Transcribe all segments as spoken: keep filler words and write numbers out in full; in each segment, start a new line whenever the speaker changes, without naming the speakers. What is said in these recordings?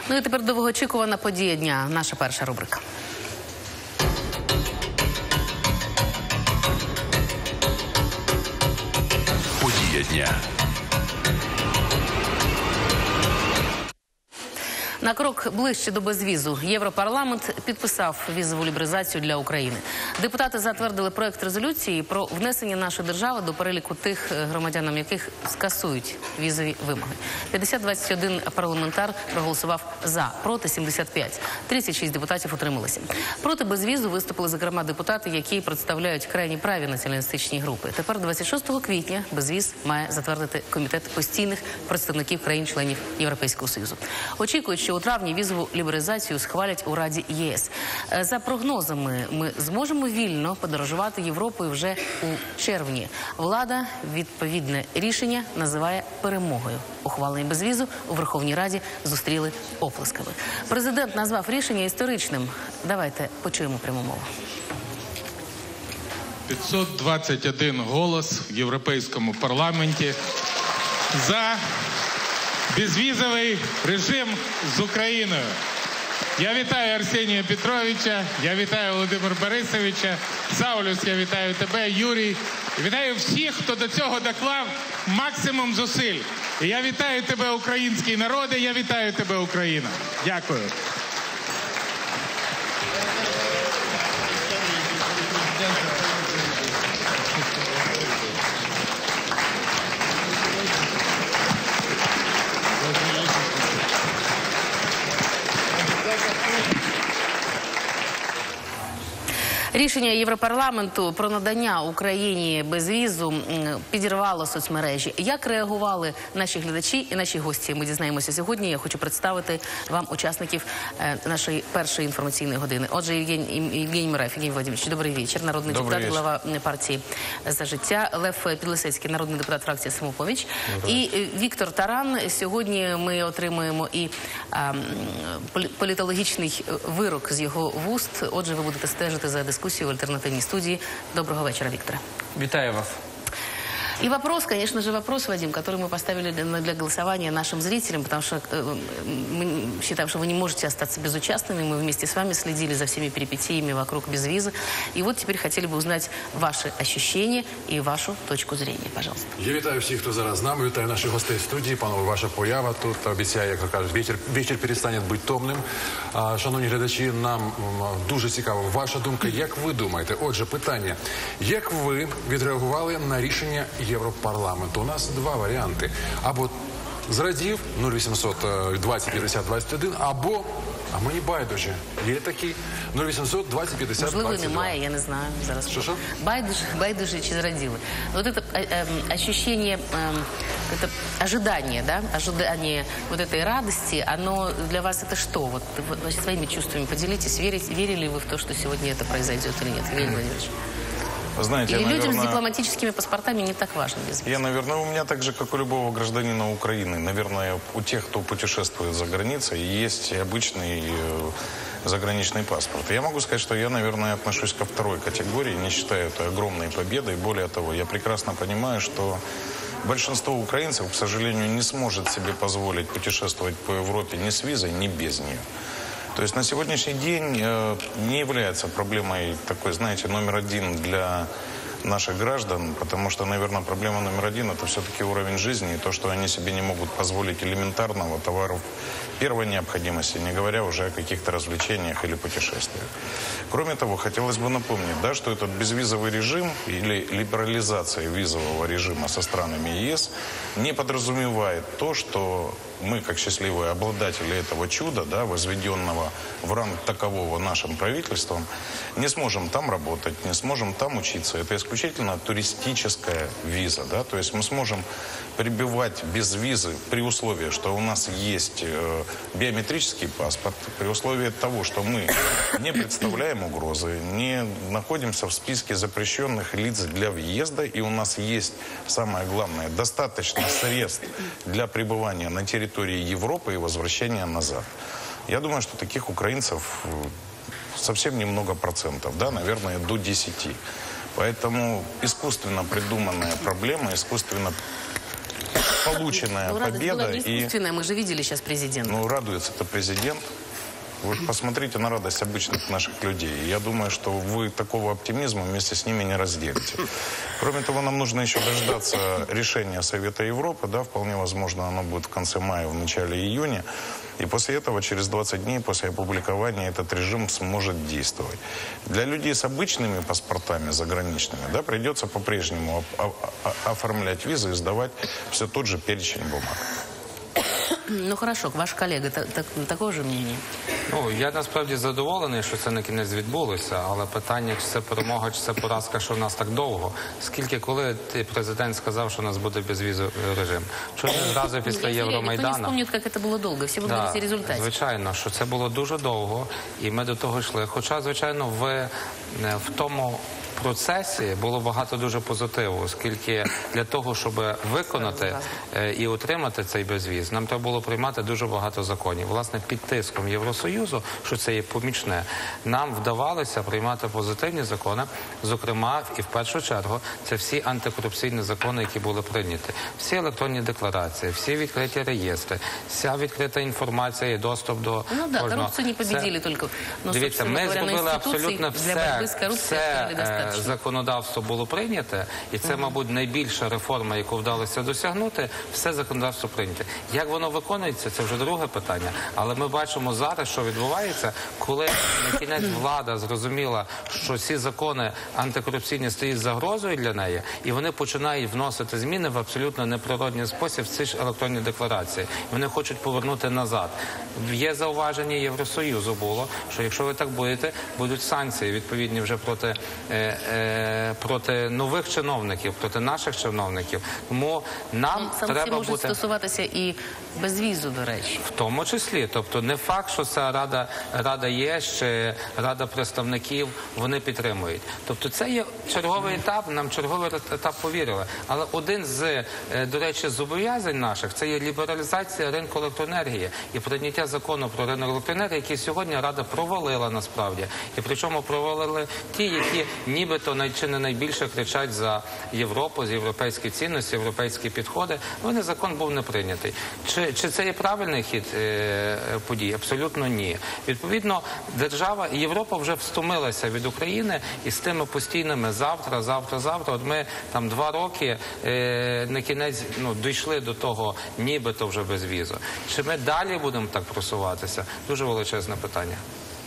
Ну і тепер довгоочікувана подія дня. Наша перша рубрика.
Подія дня.
На крок ближче до безвізу Європарламент підписав візову лібералізацію для України. Депутати затвердили проект резолюції про внесення нашої держави до переліку тих громадянам, яких скасують візові вимоги. п'ятдесят двадцять один парламентар проголосував за, проти сімдесят п'ять. тридцять шість депутатів утрималися. Проти безвізу виступили, зокрема, депутати, які представляють крайні праві націоналістичні групи. Тепер двадцять шостого квітня безвіз має затвердити Комітет постійних представників країн-членів Європейського Союзу. Очікують, що у травні візову лібералізацію схвалять у Раді ЄС. За прогнозами, ми зможемо вільно подорожувати Європою вже у червні. Влада відповідне рішення називає перемогою. Ухвалення безвізу у Верховній Раді зустріли оплесками. Президент назвав рішення історичним. Давайте почуємо пряму мову.
п'ятсот двадцять один голос в Європейському парламенті за безвізовий режим з Україною. Я вітаю Арсенія Петровича, я вітаю Володимира Борисовича, Саулюс, я вітаю тебе, Юрій. Вітаю всіх, хто до цього доклав максимум зусиль. І я вітаю тебе, український народи, я вітаю тебе, Україна. Дякую.
Рішення Європарламенту про надання Україні безвізу підірвало соцмережі. Як реагували наші глядачі і наші гості? Ми дізнаємося сьогодні. Я хочу представити вам учасників нашої першої інформаційної години. Отже, Євгеній, Євгеній Мураєв, Євгеній Владимирович, добрий вечір. Народний
Добрий
депутат,
вечір.
глава партії «За життя». Лев Підлісецький, народний депутат фракції «Самопоміч». І Віктор Таран. Сьогодні ми отримуємо і а, політологічний вирок з його вуст. Отже, ви будете стежити за дискусією в альтернативній студии. Доброго вечера, Виктор.
Витаю вас.
И вопрос, конечно же, вопрос, Вадим, который мы поставили для, для голосования нашим зрителям, потому что э, мы считаем, что вы не можете остаться безучастными. Мы вместе с вами следили за всеми перипетиями вокруг безвиза. И вот теперь хотели бы узнать ваши ощущения и вашу точку зрения. Пожалуйста.
Я вітаю всіх, хто зараз з нами, вітаю наших гостей студії. Панове, ваша поява тут обіцяє, як кажуть, вечір, вечір перестане бути томним. А, шановні глядачі, нам м, дуже цікава ваша думка. Як ви думаєте? Отже, питання. Як ви відреагували на рішення Європарламенту? У нас два варіанти. Або зрадів нуль вісімсот двадцять п'ятдесят двадцять один, або, а мені байдуже, є такий нуль вісімсот двадцять п'ятдесят двадцять два.
Можливо, немає, я не знаю. Зараз.
Що, що?
Байдуже, байдуже чи зрадили. Вот это э, э, ощущение, э, это ожидание, да, ожидание вот этой радости, оно для вас это что? Вот, вот своими чувствами поделитесь. Верите, верили вы в то, что сегодня это произойдет или нет, Евгений Владимирович?
Знаете,
Или
наверное,
людям с дипломатическими паспортами не так важно безвиз?
Я, наверное, у меня так же, как у любого гражданина Украины, наверное, у тех, кто путешествует за границей, есть обычный э, заграничный паспорт. Я могу сказать, что я, наверное, отношусь ко второй категории, не считаю это огромной победой. Более того, я прекрасно понимаю, что большинство украинцев, к сожалению, не сможет себе позволить путешествовать по Европе ни с визой, ни без нее. То есть на сегодняшний день э, не является проблемой такой, знаете, номер один для наших граждан, потому что, наверное, проблема номер один – это все-таки уровень жизни и то, что они себе не могут позволить элементарного товаров первой необходимости, не говоря уже о каких-то развлечениях или путешествиях. Кроме того, хотелось бы напомнить, да, что этот безвизовый режим или либерализация визового режима со странами ЕС не подразумевает то, что мы, как счастливые обладатели этого чуда, да, возведенного в ранг такового нашим правительством, не сможем там работать, не сможем там учиться. Это исключительно туристическая виза. Да? То есть мы сможем прибывать без визы при условии, что у нас есть э, биометрический паспорт, при условии того, что мы не представляем угрозы, не находимся в списке запрещенных лиц для въезда, и у нас есть, самое главное, достаточно средств для пребывания на территории Европы и возвращения назад. Я думаю, что таких украинцев совсем немного процентов, да, наверное, до десяти. Поэтому искусственно придуманная проблема, искусственно полученная
Ну, радость была
победа.
не
И,
искусственная, мы же видели сейчас президента.
ну, радуется это президент. Вы посмотрите на радость обычных наших людей. Я думаю, что вы такого оптимизма вместе с ними не разделите. Кроме того, нам нужно еще дождаться решения Совета Европы. Да, вполне возможно, оно будет в конце мая, в начале июня. И после этого, через двадцать дней после опубликования, этот режим сможет действовать. Для людей с обычными паспортами заграничными, да, придется по-прежнему оформлять визы и сдавать все тот же перечень бумаг.
Ну хорошо, ваш колега та, та, такого ж мнення?
Ну, я насправді задоволений, що це на кінець відбулося, але питання, чи це перемога, чи це поразка, що в нас так довго. Скільки, коли ти, президент сказав, що у нас буде безвізовий режим? Чому не зразу після Євромайдану?
Ніхто не пам'ятає, як це було довго, всі будуть дивитися результати.
Звичайно, що це було дуже довго, і ми до того йшли. Хоча, звичайно, в, в тому процесі було багато дуже позитиву, оскільки для того, щоб виконати е, і отримати цей безвіз, нам треба було приймати дуже багато законів. Власне, під тиском Євросоюзу, що це є помічне, нам вдавалося приймати позитивні закони, зокрема, і в першу чергу, це всі антикорупційні закони, які були прийняті. Всі електронні декларації, всі відкриті реєстри, вся відкрита інформація і доступ до
Ну да,
кожного.
корупцію не победили,
це...
тільки... Ну,
Дивіться, ми зробили абсолютно все, все
е,
законодавство було прийняте, і це, мабуть, найбільша реформа, яку вдалося досягнути, все законодавство прийняте. Як воно виконується, це вже друге питання, але ми бачимо зараз, що відбувається, коли на кінець влада зрозуміла, що ці закони антикорупційні стоять загрозою для неї, і вони починають вносити зміни в абсолютно неприродний спосіб в ці ж електронні декларації. Вони хочуть повернути назад. Є зауваження Євросоюзу було, що якщо ви так будете, будуть санкції відповідні вже проти е, е, проти нових чиновників, проти наших чиновників. Тому нам
ну,
треба
можуть
бути...
стосуватися і безвізу, до речі.
В тому числі. Тобто не факт, що ця Рада, Рада ЄС чи Рада представників, вони підтримують. Тобто це є черговий етап, нам черговий етап повірили. Але один з, до речі, зобов'язань наших, це є лібералізація ринку електроенергії і прийняття закону про ринок електроенергії, який сьогодні Рада провалила насправді. І причому провалили ті, які нібито чи не найбільше кричать за Європу, за європейські цінності, європейські підходи. Вони закон був не прийнятий. Чи, чи це є правильний хід е, подій? Абсолютно ні. Відповідно, держава і Європа вже встомилася від України і з тими постійними завтра, завтра, завтра. От ми там два роки е, на кінець ну, дійшли до того, нібито вже без візу. Чи ми далі будемо так просуватися? Дуже величезне питання.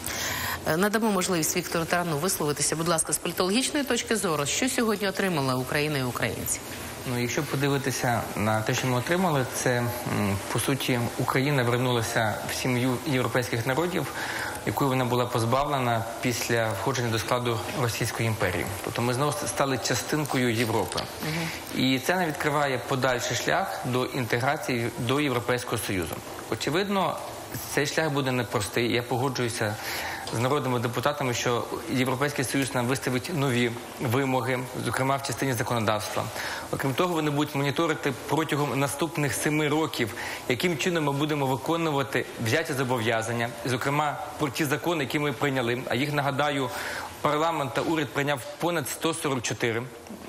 Надамо можливість Віктору Тарану висловитися, будь ласка, з політологічної точки зору. Що сьогодні отримала Україна і українці?
Ну, якщо подивитися на те, що ми отримали, це, по суті, Україна вернулася в сім'ю європейських народів, якої вона була позбавлена після входження до складу Російської імперії. Тобто ми знову стали частинкою Європи. Угу. І це не відкриває подальший шлях до інтеграції до Європейського Союзу. Очевидно, цей шлях буде непростий. Я погоджуюся з народними депутатами, що Європейський Союз нам виставить нові вимоги, зокрема в частині законодавства. Окрім того, вони будуть моніторити протягом наступних семи років, яким чином ми будемо виконувати взяті зобов'язання, зокрема про ті закони, які ми прийняли. А їх, нагадаю, парламент та уряд прийняв понад сто сорок чотири.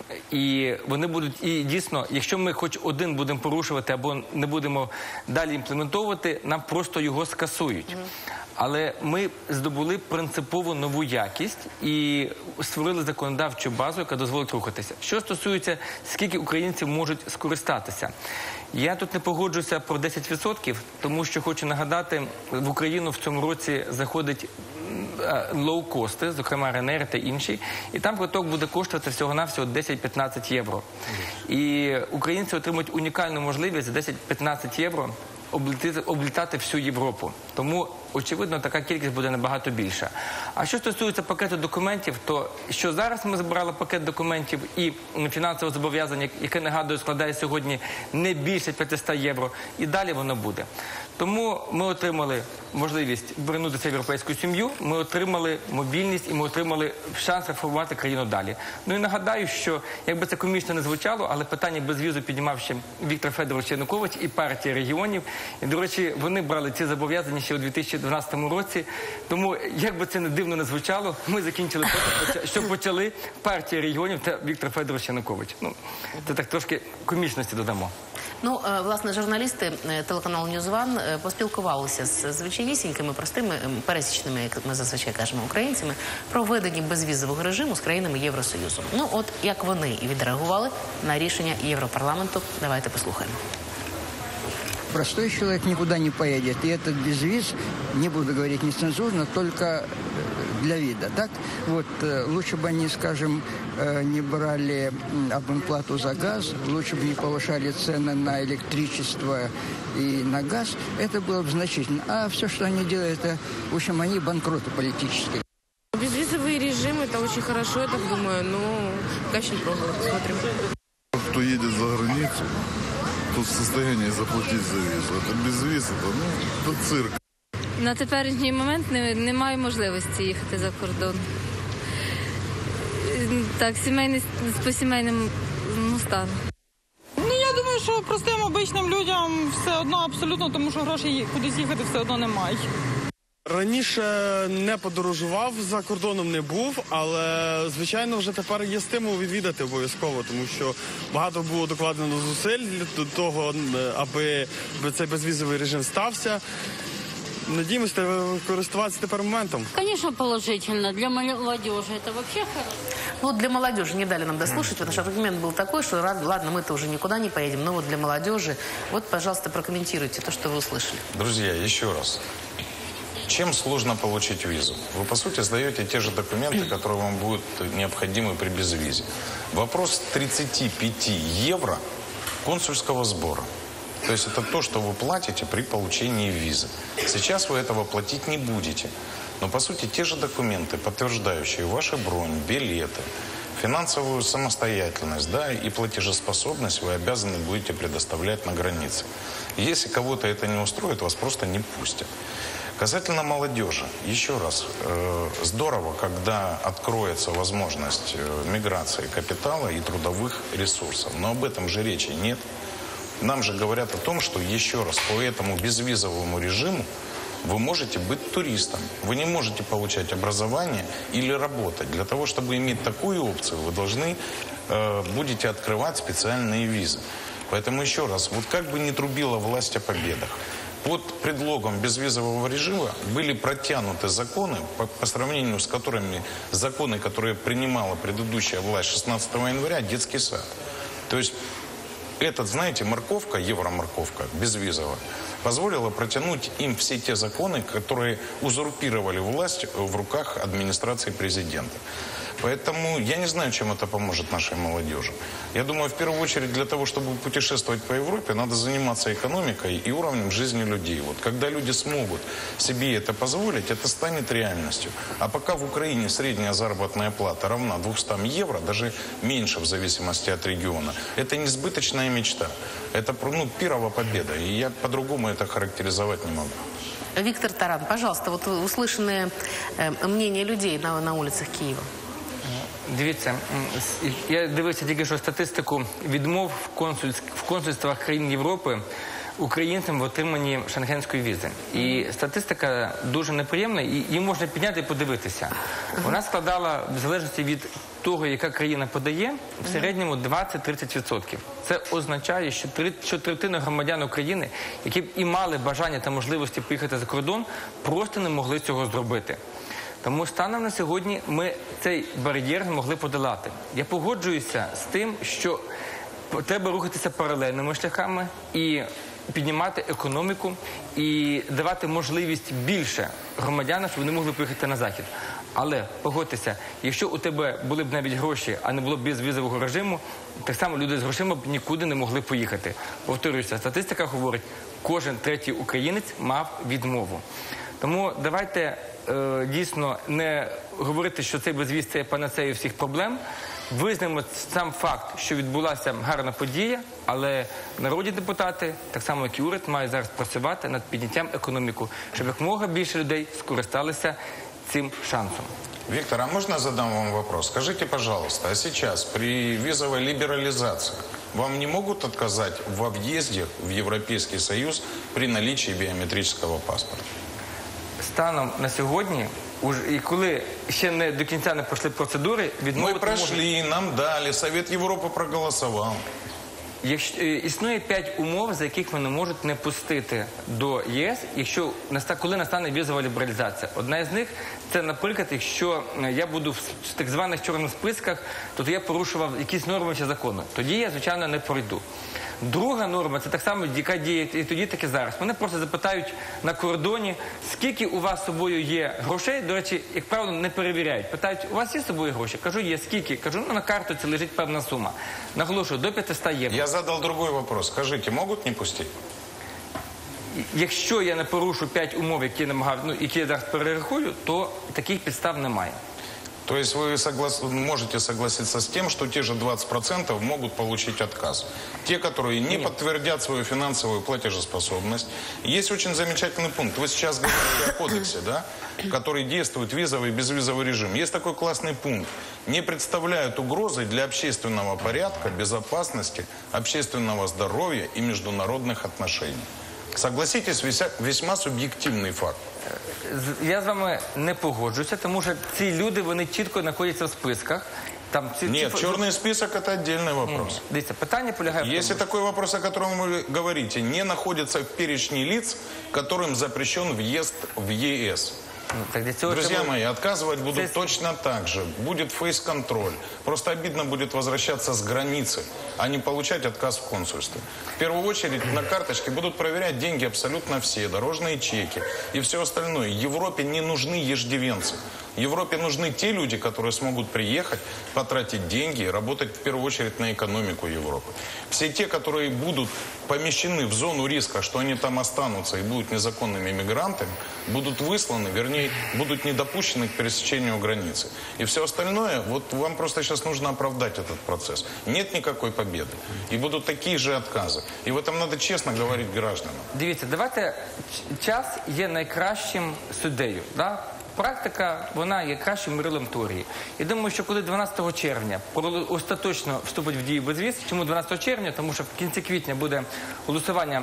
І вони будуть, і дійсно, якщо ми хоч один будемо порушувати або не будемо далі імплементовувати, нам просто його скасують. Але ми здобули принципово нову якість і створили законодавчу базу, яка дозволить рухатися. Що стосується, скільки українців можуть скористатися. Я тут не погоджуюся про десять відсотків, тому що хочу нагадати, в Україну в цьому році заходить лоукости, зокрема Ryanair та інші, і там квиток буде коштувати всього-навсього десять-п'ятнадцять євро. І українці отримують унікальну можливість за десять-п'ятнадцять євро облітати всю Європу. Тому, очевидно, така кількість буде набагато більша. А що стосується пакету документів, то що зараз ми збирали пакет документів і фінансове зобов'язання, яке, нагадую, складає сьогодні не більше п'ятсот євро, і далі воно буде. Тому ми отримали можливість вернутися в європейську сім'ю, ми отримали мобільність і ми отримали шанс реформувати країну далі. Ну і нагадаю, що, якби це комічно не звучало, але питання безвізу піднімав ще Віктор Федорович Янукович і партія регіонів, І, до речі, вони брали ці зобов'язання ще у дві тисячі дванадцятому році. Тому, як би це не дивно не звучало, ми закінчили те, що почали партія регіонів та Віктор Федорович Янукович. Ну, це так трошки комічності додамо.
Ну, е, власне, журналісти е, телеканалу «Ньюзван» е, поспілкувалися з звичайнісінькими, простими, е, пересічними, як ми зазвичай кажемо, українцями, про введення безвізового режиму з країнами Євросоюзу. Ну, от як вони і відреагували на рішення Європарламенту, давайте послухаємо.
Простой человек никуда не поедет. И этот безвиз, не буду говорить нецензурно, только для вида. Так? Вот, лучше бы они, скажем, не брали абонплату за газ, лучше бы не повышали цены на электричество и на газ. Это было бы значительно. А все, что они делают, это, в общем, они банкроты политические.
Безвизовый режим, это очень хорошо, я так думаю, но пока еще не пробовала, посмотрим.
Кто едет за границу, тот в состоянии заплатить за визу. Это без виз, это, ну, это цирк.
На теперішній момент не, немає можливості їхати за кордон. Так, сімейний, по сімейному ну, стану.
Ну, я думаю, що простим, обичним людям все одно абсолютно, тому що грошей кудись їхати все одно немає.
Раніше не подорожував, за кордоном не був, але, звичайно, вже тепер є стимул відвідати обов'язково, тому що багато було докладено зусиль для того, аби цей безвізовий режим стався. Надіємося користуватися тепер моментом.
Конечно, положительно. Для молодежи это вообще хорошо.
Ну, вот для молодежи не дали нам дослушать, потому что аргумент был такой, что ладно, мы-то уже никуда не поедем, но вот для молодежи. Вот, пожалуйста, прокомментируйте то, что вы услышали.
Друзья, еще раз. Чем сложно получить визу? Вы, по сути, сдаете те же документы, которые вам будут необходимы при безвизе. Вопрос тридцати пяти евро консульского сбора. То есть это то, что вы платите при получении визы. Сейчас вы этого платить не будете. Но, по сути, те же документы, подтверждающие ваши бронь, билеты, финансовую самостоятельность, да, и платежеспособность вы обязаны будете предоставлять на границе. Если кого-то это не устроит, вас просто не пустят. Касательно молодежи, еще раз, э, здорово, когда откроется возможность э, миграции капитала и трудовых ресурсов. Но об этом же речи нет. Нам же говорят о том, что еще раз по этому безвизовому режиму вы можете быть туристом. Вы не можете получать образование или работать. Для того, чтобы иметь такую опцию, вы должны э, будете открывать специальные визы. Поэтому еще раз, вот как бы ни трубила власть о победах, под предлогом безвизового режима были протянуты законы, по, по сравнению с которыми законы, которые принимала предыдущая власть шестнадцатого января, детский сад. То есть этот, знаете, морковка, евроморковка, безвизовая, позволила протянуть им все те законы, которые узурпировали власть в руках администрации президента. Поэтому я не знаю, чем это поможет нашей молодежи. Я думаю, в первую очередь для того, чтобы путешествовать по Европе, надо заниматься экономикой и уровнем жизни людей. Вот когда люди смогут себе это позволить, это станет реальностью. А пока в Украине средняя заработная плата равна двухстам евро, даже меньше в зависимости от региона, это несбыточная мечта. Это, ну, пирова победа. И я по-другому это характеризовать не могу.
Виктор Таран, пожалуйста, вот услышанные э, мнения людей на, на улицах Киева.
Дивіться, я дивився тільки що статистику відмов в, консульств, в консульствах країн Європи українцям в отриманні шенгенської візи. І статистика дуже неприємна, і її можна підняти і подивитися. Вона складала, в залежності від того, яка країна подає, в середньому двадцять-тридцять відсотків. Це означає, що, три, що третина громадян України, які б і мали бажання та можливості поїхати за кордон, просто не могли цього зробити. Тому станом на сьогодні ми цей бар'єр змогли подолати. Я погоджуюся з тим, що треба рухатися паралельними шляхами і піднімати економіку, і давати можливість більше громадянам, щоб вони могли поїхати на Захід. Але, погодьтеся, якщо у тебе були б навіть гроші, а не було б безвізового режиму, так само люди з грошима б нікуди не могли поїхати. Повторююся, статистика говорить, кожен третій українець мав відмову. Тому давайте е, дійсно не говорити, що цей безвіз – це панацея всіх проблем. Визнаємо сам факт, що відбулася гарна подія, але народні депутати, так само як і уряд, мають зараз працювати над підняттям економіки, щоб якомога більше людей скористалися цим шансом.
Виктор, а можно я задам вам вопрос? Скажите, пожалуйста, а сейчас при визовой либерализации Вам не могут отказать во въезде в Европейский Союз при наличии биометрического паспорта?
Станом на сьогодні, і коли ще не до кінця не пройшли процедури, відмовити
Мы прошли, нам дали, Совет Европы проголосовал.
Якщо існує п'ять умов, за яких вони можуть не пустити до ЄС, якщо коли настане візова лібералізація. Одна із них це, наприклад, якщо я буду в так званих чорних списках, то я порушував якісь норми чи закони. Тоді я, звичайно, не пройду. Друга норма, це так само, яка діє і тоді, так і зараз. Мене просто запитають на кордоні, скільки у вас з собою є грошей. До речі, як правило, не перевіряють. Питають, у вас є з собою гроші? Кажу, є. Скільки? Кажу, ну на картоці лежить певна сума. Наголошую, до п'ятисот євро.
Я задал другой вопрос. Скажите, могут не пустить?
Якщо я не порушу п'ять умов, які, намагав, ну, які я зараз перерахую, то таких підстав немає.
То есть вы соглас... можете согласиться с тем, что те же двадцать процентов могут получить отказ. Те, которые не Нет. подтвердят свою финансовую платежеспособность. Есть очень замечательный пункт. Вы сейчас говорите о кодексе, да, который действует визовый и безвизовый режим. Есть такой классный пункт. Не представляют угрозы для общественного порядка, безопасности, общественного здоровья и международных отношений. Согласитесь, весьма суб'єктивний факт.
Я з вами не погоджуюся, тому що ці люди, вони чітко знаходяться в списках. Там, ці,
Нет,
ці...
черный список – это отдельный вопрос.
Дивіться, питання полягає в тому,
Если такой вопрос, о котором вы говорите, не находится в перечне лиц, которым запрещен въезд в ЕС.
Ну, так для цього
Друзья
треба...
мои, отказывать будут
Це...
точно так же. Будет фейс-контроль. Просто обидно будет возвращаться с границы, а не получать отказ в консульстве. В первую очередь на карточке будут проверять деньги абсолютно все, дорожные чеки и все остальное. Европе не нужны иждивенцы. Европе нужны те люди, которые смогут приехать, потратить деньги и работать в первую очередь на экономику Европы. Все те, которые будут помещены в зону риска, что они там останутся и будут незаконными мигрантами, будут высланы, вернее, будут не допущены к пересечению границы. И все остальное, вот вам просто сейчас нужно оправдать этот процесс. Нет никакой победы. И будут такие же отказы. И в этом надо честно говорить гражданам.
Дивіться, давайте, час є найкращим суддею, да? Практика, вона є кращим мирилом теорії. Я думаю, що коли дванадцятого червня остаточно вступить в дію безвіз, чому дванадцятого червня? Тому що в кінці квітня буде голосування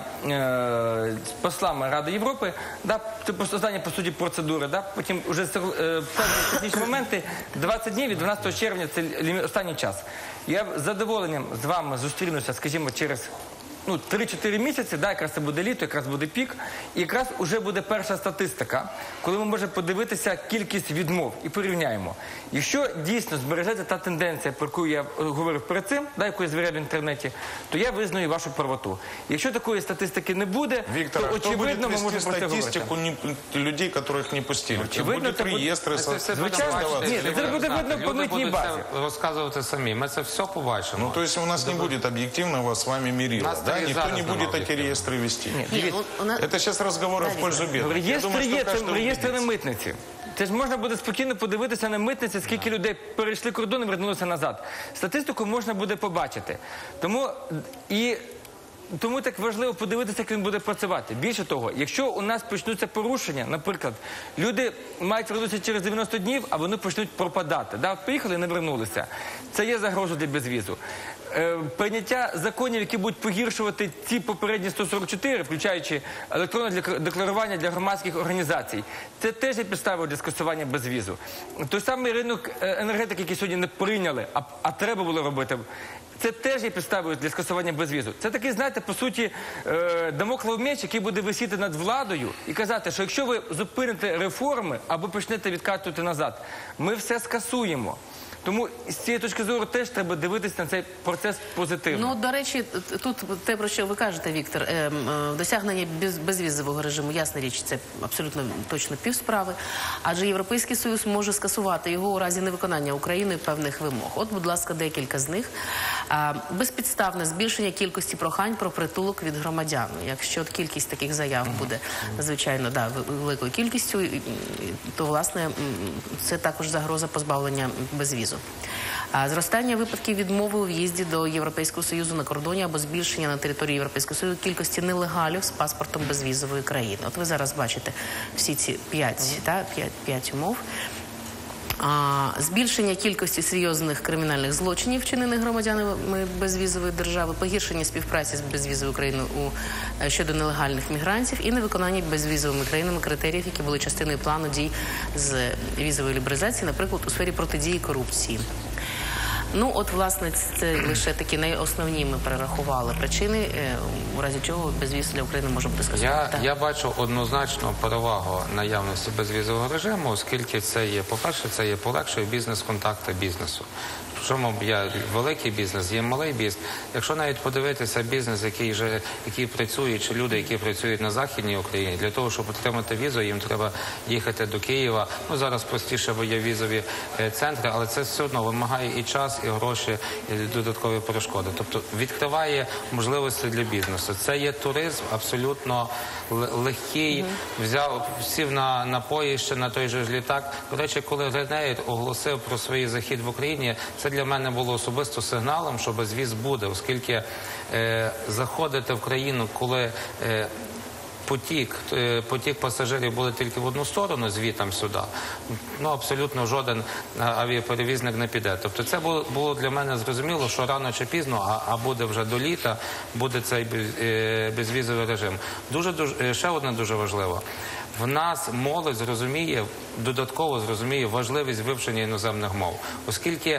е, з послами Ради Європи, да, це остання, по суті, процедури, да, потім вже е, технічні моменти, двадцять днів від дванадцятого червня це останній час. Я з задоволенням з вами зустрінуся, скажімо, через ну, три-чотири місяці, да, якраз це буде літо, якраз буде пік, і якраз вже буде перша статистика, коли ми можемо подивитися кількість відмов і порівняємо. Якщо дійсно збережеться та тенденція, про яку я говорив перед цим, да, яку я звіряв в інтернеті, то я визнаю вашу правоту. Якщо такої статистики не буде,
Віктор,
то очевидно ми можемо про це говорити.
статистику людей, яких не пустили?
Очевидно,
будуть реєстри.
Звичайно, ні, це буде видно по митній базі.
Розказувати самі, ми це все побачимо.
Ну, то есть у нас не будет объективного с вами мерила, да? Никто не будет эти реестры вести.
Ні, ну,
Это сейчас разговоры в пользу бедных.
Реєстри є, це реєстри на митниці. Це ж можна буде спокійно подивитися на митниці, скільки людей перейшли кордон і вернулися назад. Статистику можна буде побачити. Тому і... Тому так важливо подивитися, як він буде працювати. Більше того, якщо у нас почнуться порушення, наприклад, люди мають вернутися через дев'яносто днів, а вони почнуть пропадати. Да? Приїхали і не вернулися. Це є загроза для безвізу. Е, прийняття законів, які будуть погіршувати ці попередні сто сорок чотири, включаючи електронне декларування для громадських організацій, це теж є підставою для скасування безвізу. Той самий ринок енергетики, який сьогодні не прийняли, а, а треба було робити, це теж є підставою для скасування безвізу. Це такий, знаєте, по суті, дамоклев меч, який буде висіти над владою і казати, що якщо ви зупините реформи або почнете відкатувати назад, ми все скасуємо. Тому з цієї точки зору теж треба дивитися на цей процес позитивно.
Ну, до речі, тут те, про що ви кажете, Віктор, е, досягнення без, безвізового режиму, ясна річ, це абсолютно точно півсправи, адже Європейський Союз може скасувати його у разі невиконання Україною певних вимог. От, будь ласка, декілька з них. А, безпідставне збільшення кількості прохань про притулок від громадян. Якщо от кількість таких заяв буде, звичайно, да, великою кількістю, то, власне, це також загроза позбавлення безвізу. А зростання випадків відмови у в'їзді до Європейського Союзу на кордоні або збільшення на території Європейського Союзу кількості нелегалів з паспортом безвізової країни. От ви зараз бачите всі ці п'ять, та, п'ять, п'ять умов. А, збільшення кількості серйозних кримінальних злочинів, вчинених громадянами безвізової держави, погіршення співпраці з безвізовою Україною у, щодо нелегальних мігрантів і невиконання безвізовими країнами критеріїв, які були частиною плану дій з візової лібералізації, наприклад, у сфері протидії корупції. Ну, от, власне, це лише такі найосновні ми перерахували причини, у разі чого безвіз для України може бути скасований.
Я, я бачу однозначно перевагу наявності безвізового режиму, оскільки це є, по-перше, це є полегшує бізнес-контакти бізнесу. Причому є великий бізнес, є малий бізнес. Якщо навіть подивитися бізнес, який, же, який працює, чи люди, які працюють на Західній Україні, для того, щоб отримати візу, їм треба їхати до Києва. Ну, зараз простіше, бо є візові е, центри, але це все одно вимагає і час, і гроші, і додаткові перешкоди. Тобто відкриває можливості для бізнесу. Це є туризм абсолютно легкий, mm-hmm. взяв, сів на, на поїзд, на той же ж літак. До речі, коли Ryanair оголосив про свій захід в Україні, це для мене було особисто сигналом, що безвіз буде, оскільки е, заходити в країну, коли е, потік, е, потік пасажирів буде тільки в одну сторону, звітом сюди, ну абсолютно жоден авіаперевізник не піде. Тобто це було, було для мене зрозуміло, що рано чи пізно, а, а буде вже до літа, буде цей без, е, безвізовий режим. Дуже, дуже, ще одне дуже важливо. В нас молодь зрозуміє, додатково зрозуміє важливість вивчення іноземних мов, оскільки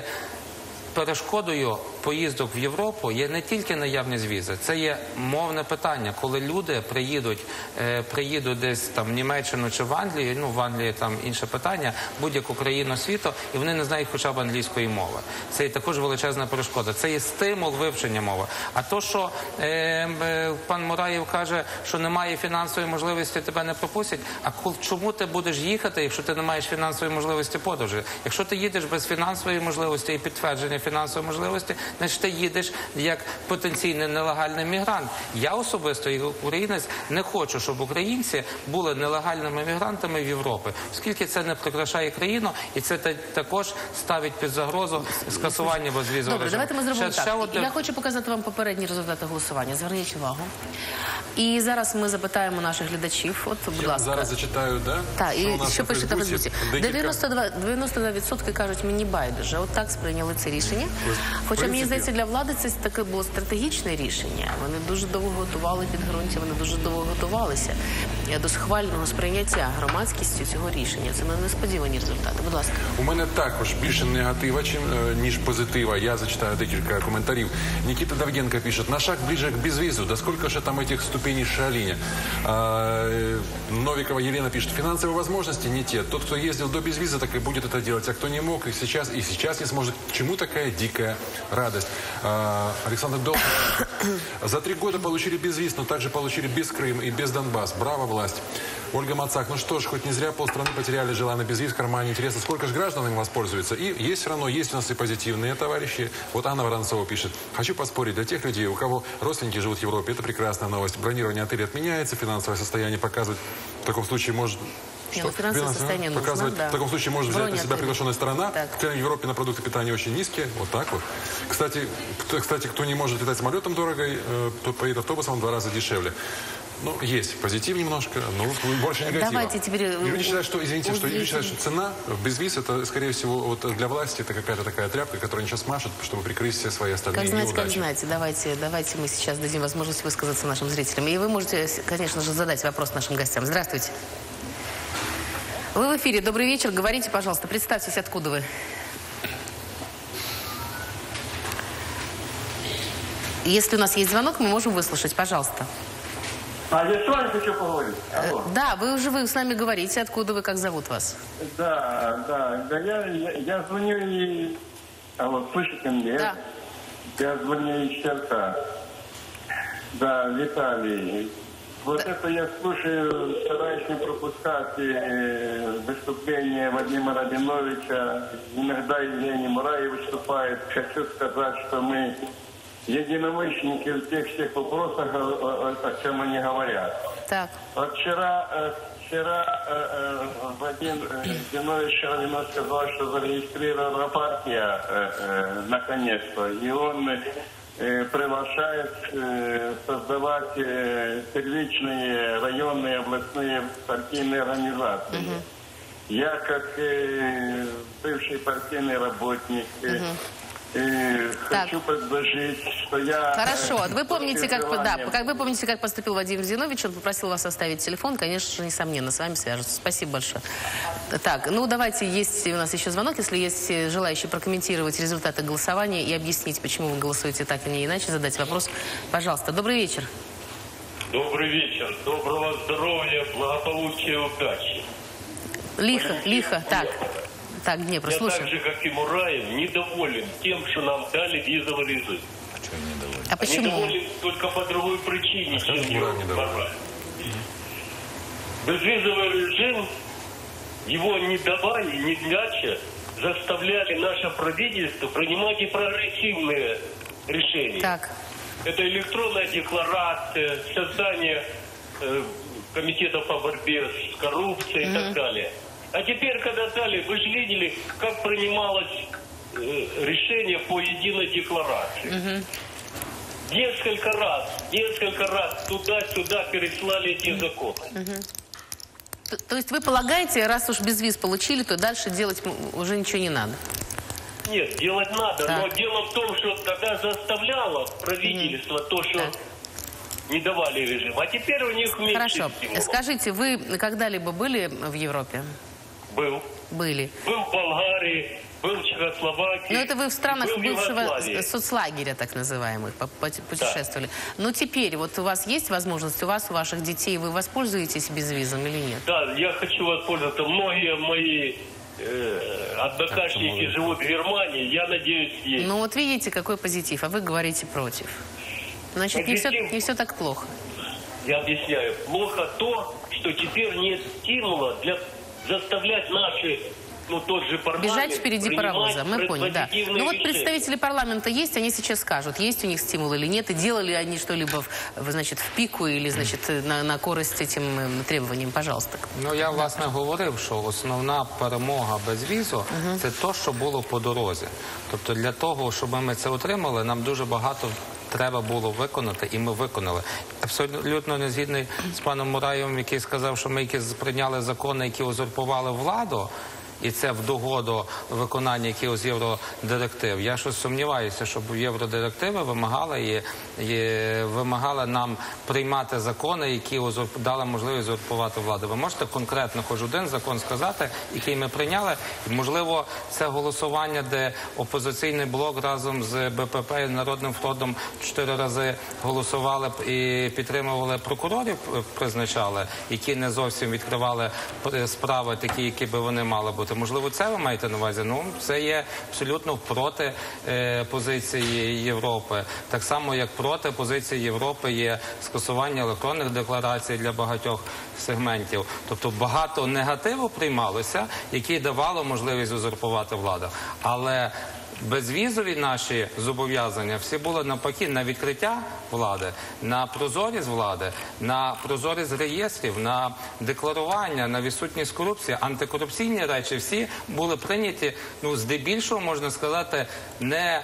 перешкодою поїздок в Європу є не тільки наявність візи, це є мовне питання. Коли люди приїдуть, е, приїдуть десь там в Німеччину чи в Англію, ну в Англії там інше питання, будь-яку країну світу, і вони не знають хоча б англійської мови. Це є також величезна перешкода. Це є стимул вивчення мови. А то, що е, е, пан Мураєв каже, що немає фінансової можливості, тебе не пропустять, а чому ти будеш їхати, якщо ти не маєш фінансової можливості подорожі? Якщо ти їдеш без фінансової можливості і підтвердження фінансової можливості, значить ти їдеш як потенційний нелегальний мігрант. Я особисто, як українець, не хочу, щоб українці були нелегальними мігрантами в Європі, оскільки це не прикрашає країну, і це також ставить під загрозу скасування безвізового режиму.
Добре, давайте ми зробимо
ще,
так.
ще одне...
Я хочу показати вам попередні результати голосування. Зверніть увагу. І зараз ми запитаємо наших глядачів. От, будь
Я
ласка.
зараз зачитаю, да?
Так, і що пишете в
Фейсбуці?
Фейсбуці? дев'яносто два, дев'яносто два відсотки кажуть, мені байдуже. От так сприйняли це рішення. Хоча, мені здається, для влади це таке було стратегічне рішення. Вони дуже довго готували підґрунтя, вони дуже довго готувалися до схвального сприйняття громадськістю цього рішення. Це несподівані результати. Будь ласка.
У мене також більше негатива, чим, ніж позитива. Я зачитаю декілька коментарів. Никита Давгенко пишет: на шаг ближе к безвизу. Да сколько же там этих ступеней шалине? А, Новикова Елена пишет: финансовые возможности не те. Тот, кто ездил до безвиза, так и будет это делать. А кто не мог, и сейчас, и сейчас не сможет. К чему такая дикая радость? А, Александр Долг. За три года получили безвиз, но также получили без Крым и без Донбасс. Браво, власть. Ольга Мацак: ну что ж, хоть не зря полстраны потеряли, жила на безвиз в кармане. Интересно, сколько же граждан им воспользуется? И есть все равно, есть у нас и позитивные товарищи. Вот Анна Воронцова пишет: хочу поспорить, для тех людей, у кого родственники живут в Европе, это прекрасная новость. Бронирование отеля отменяется, финансовое состояние показывает. В таком случае может... Что?
Финансовое состояние нужно,
показывать,
да.
В таком случае может взять
Броня
на себя
отель.
приглашенная сторона.
Так.
Цены в Европе на продукты питания очень низкие. Вот так вот. Кстати, кто, кстати, кто не может летать самолетом дорого, э, тот поедет автобусом в два раза дешевле. Ну, есть позитив немножко, но больше негатива.
Давайте теперь...
Люди считают, что, извините, что люди считают, что цена без виз, это, скорее всего, вот для власти это какая-то такая тряпка, которая ничего смажет, чтобы прикрыть все свои остальные
Как знаете,
неудачи.
как знаете. Давайте, давайте мы сейчас дадим возможность высказаться нашим зрителям. И вы можете, конечно же, задать вопрос нашим гостям. Здравствуйте. Вы в эфире. Добрый вечер. Говорите, пожалуйста. Представьтесь, откуда вы. Если у нас есть звонок, мы можем выслушать. Пожалуйста.
А я с вами хочу поговорить. Алло.
Да, вы уже вы с нами говорите, откуда вы, как зовут вас.
Да, да, да, я, я, я звоню и... А вот слышите меня?
Да.
Я звоню из Черта. Да, Виталий. Вот это я слушаю, стараюсь не пропускать э, выступление Вадима Рабиновича. Иногда Евгений Мураев выступает. Хочу сказать, что мы... единомышленники в тех всех вопросах, о, о, о чем они говорят.
Так.
Вот вчера, э, вчера э, э, Вадим Зиновьевич Равинов сказал, что зарегистрирована партия э, э, наконец-то, и он э, приглашает э, создавать э, первичные районные областные партийные организации.
Угу.
я как э, бывший партийный работник э, э, хочу предложить, что я...
Хорошо. Вы помните, как, да,
желанием...
как вы помните, как поступил Владимир Зиновьевич? Он попросил вас оставить телефон. Конечно же, несомненно, с вами свяжутся. Спасибо большое. Так, ну давайте, есть у нас еще звонок. Если есть желающие прокомментировать результаты голосования и объяснить, почему вы голосуете так и не иначе, задать вопрос, пожалуйста. Добрый вечер.
Добрый вечер. Доброго здоровья, благополучия, удачи.
Лихо, лихо. Так, так, Днепр,
Я
слушай.
так же, как и Мураев, недоволен тем, что нам дали визовый режим.
А почему?
Недоволен только по другой причине, чем его Мураев. Безвизовый режим, его не давали, не иначе заставляли наше правительство принимать и прогрессивные решения.
Так.
Это электронная декларация, создание э, комитетов по борьбе с коррупцией mm-hmm. и так далее. А теперь, когда дали, вы же видели, как принималось э, решение по единой декларации. Mm-hmm. Несколько раз, несколько раз туда-сюда переслали эти mm-hmm. законы.
Mm-hmm. То, то есть вы полагаете, раз уж безвиз получили, то дальше делать уже ничего не надо?
Нет, делать надо,
так.
но дело в том, что тогда заставляло правительство mm-hmm. то, что так. не давали режим. А теперь у них вместе.
Хорошо. Скажите, вы когда-либо были в Европе?
Был.
Были.
Был в Болгарии, был в Чехословакии.
Ну, это вы в странах бывшего
в
соцлагеря, так называемых, путешествовали. Да. Но теперь вот у вас есть возможность, у вас, у ваших детей, вы воспользуетесь безвизом или нет?
Да, я хочу воспользоваться. Многие мои э, однокашники живут в Германии, я надеюсь, есть.
Ну, вот видите, какой позитив, а вы говорите против. Значит, не все, не все так плохо.
Я объясняю. Плохо то, что теперь нет стимула для заставлять наши, ну, тот же парламент...
Бежать впереди паровоза, мы поняли, да. Ну вот представители парламента есть, они сейчас скажут, есть у них стимул или нет, и делали они что-либо, в, значит, в пику или, значит, на, на користь этим требованиям, пожалуйста.
Ну, я, власне, говорив, що основна перемога безвізу uh-huh. – це те, що було по дорозі. Тобто для того, щоб ми це отримали, нам дуже багато треба було виконати, і ми виконали. Абсолютно не згідний з паном Мураєвим, який сказав, що ми якісь прийняли закони, які узурпували владу, і це в догоду виконання якихось євродиректив. Я щось сумніваюся, щоб євродирективи вимагали, і, і вимагали нам приймати закони, які узурп, дали можливість узурпувати владу. Ви можете конкретно хоч один закон сказати, який ми прийняли? І, можливо, це голосування, де опозиційний блок разом з БПП і Народним фронтом чотири рази голосували і підтримували прокурорів, призначали, які не зовсім відкривали справи такі, які би вони мали бути. Можливо, це ви маєте на увазі? Ну, це є абсолютно проти е, позиції Європи. Так само, як проти позиції Європи є скасування електронних декларацій для багатьох сегментів. Тобто багато негативу приймалося, які давало можливість узурпувати владу. Але безвізові наші зобов'язання всі були навпаки на відкриття влади, на прозорість влади, на прозорість реєстрів, на декларування, на відсутність корупції. Антикорупційні речі всі були прийняті, ну, здебільшого, можна сказати, не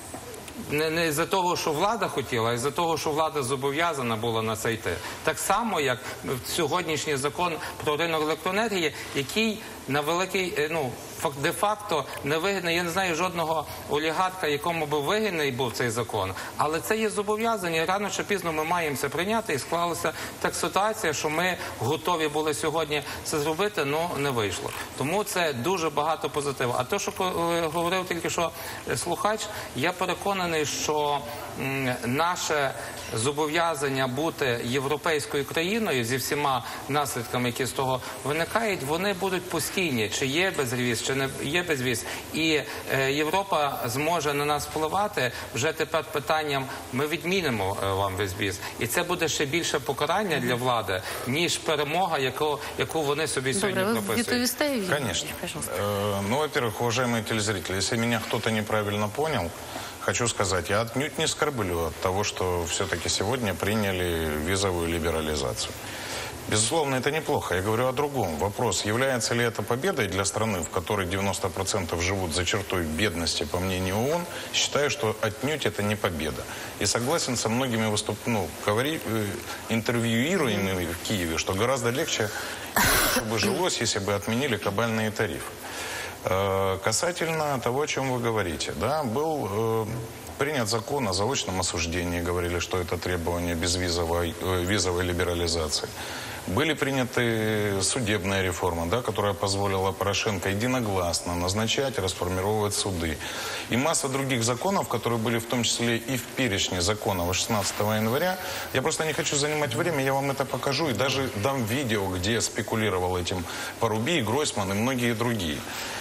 Не, не з-за того, що влада хотіла, а з-за того, що влада зобов'язана була на це йти. Так само, як сьогоднішній закон про ринок електроенергії, який на великий, ну, де-факто не вигідний. Я не знаю жодного олігарха, якому би вигідний був цей закон. Але це є зобов'язання. Рано чи пізно ми маємо це прийняти. І склалася так ситуація, що ми готові були сьогодні це зробити, але не вийшло. Тому це дуже багато позитиву. А те, що говорив тільки що слухач, я переконаний, що м, наше зобов'язання бути європейською країною зі всіма наслідками, які з того виникають, вони будуть постійні. Чи є безвіз, чи не є безвіз. І е, Європа зможе на нас впливати. Вже тепер питанням ми відмінимо е, вам безвіз. І це буде ще більше покарання для влади, ніж перемога, яку, яку вони собі сьогодні прописують.
Конечно. Э, ну, во-первых, уважаемые телезрители, если меня кто-то неправильно понял, хочу сказать, я отнюдь не скорблю от того, что все-таки сегодня приняли визовую либерализацию. Безусловно, это неплохо. Я говорю о другом. Вопрос, является ли это победой для страны, в которой девяносто процентов живут за чертой бедности, по мнению ООН, считаю, что отнюдь это не победа. И согласен со многими выступ... ну, говори... интервьюируемыми в Киеве, что гораздо легче, чтобы жилось, если бы отменили кабальные тарифы. Э, касательно того, о чем вы говорите, да, был... Э, принят закон о заочном осуждении, говорили, что это требование безвизовой э, визовой либерализации. Были приняты судебная реформа, да, которая позволила Порошенко единогласно назначать, расформировать суды. И масса других законов, которые были в том числе и в перечне законов шестнадцатого января. Я просто не хочу занимать время, я вам это покажу и даже дам видео, где спекулировал этим Парубий, Гройсман и многие другие.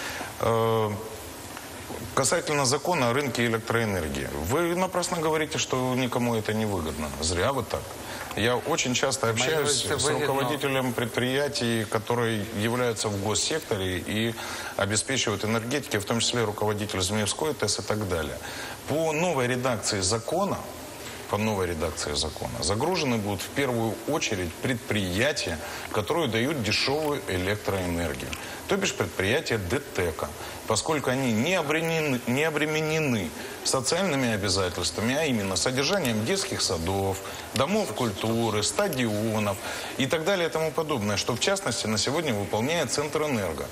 Касательно закона о рынке электроэнергии. Вы напрасно говорите, что никому это не выгодно. Зря вы так. Я очень часто общаюсь с руководителем предприятий, которые являются в госсекторе и обеспечивают энергетики, в том числе руководитель Змеевской ТЭС и так далее. По новой редакции закона, по новой редакции закона, загружены будут в первую очередь предприятия, которые дают дешевую электроэнергию. То бишь предприятия ДТЭКа, поскольку они не обременены, не обременены социальными обязательствами, а именно содержанием детских садов, домов культуры, стадионов и так далее и тому подобное, что в частности на сегодня выполняет Центрэнерго.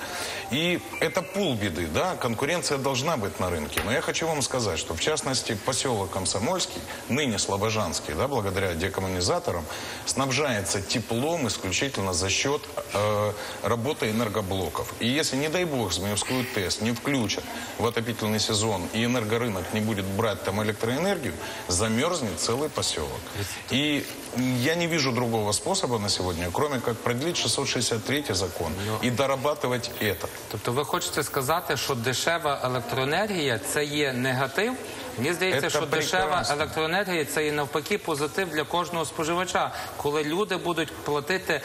И это полбеды, да, конкуренция должна быть на рынке. Но я хочу вам сказать, что в частности поселок Комсомольский, ныне Слобожанский, да, благодаря декоммунизаторам, снабжается теплом исключительно за счет э, работы энергоблоков. И если, не дай бог, Змеевскую ТЭС не включат в отопительный сезон и энергорынок не будет брать там электроэнергию, замерзнет целый поселок. И я не вижу другого способа на сегодня, кроме как продлить шестьсот шестьдесят третий закон і дорабатывать это.
Тобто ви хочете сказати, що дешева електроенергія – це є негатив? Мені здається, що дешева електроенергія – це є навпаки позитив для кожного споживача. Коли люди будуть платити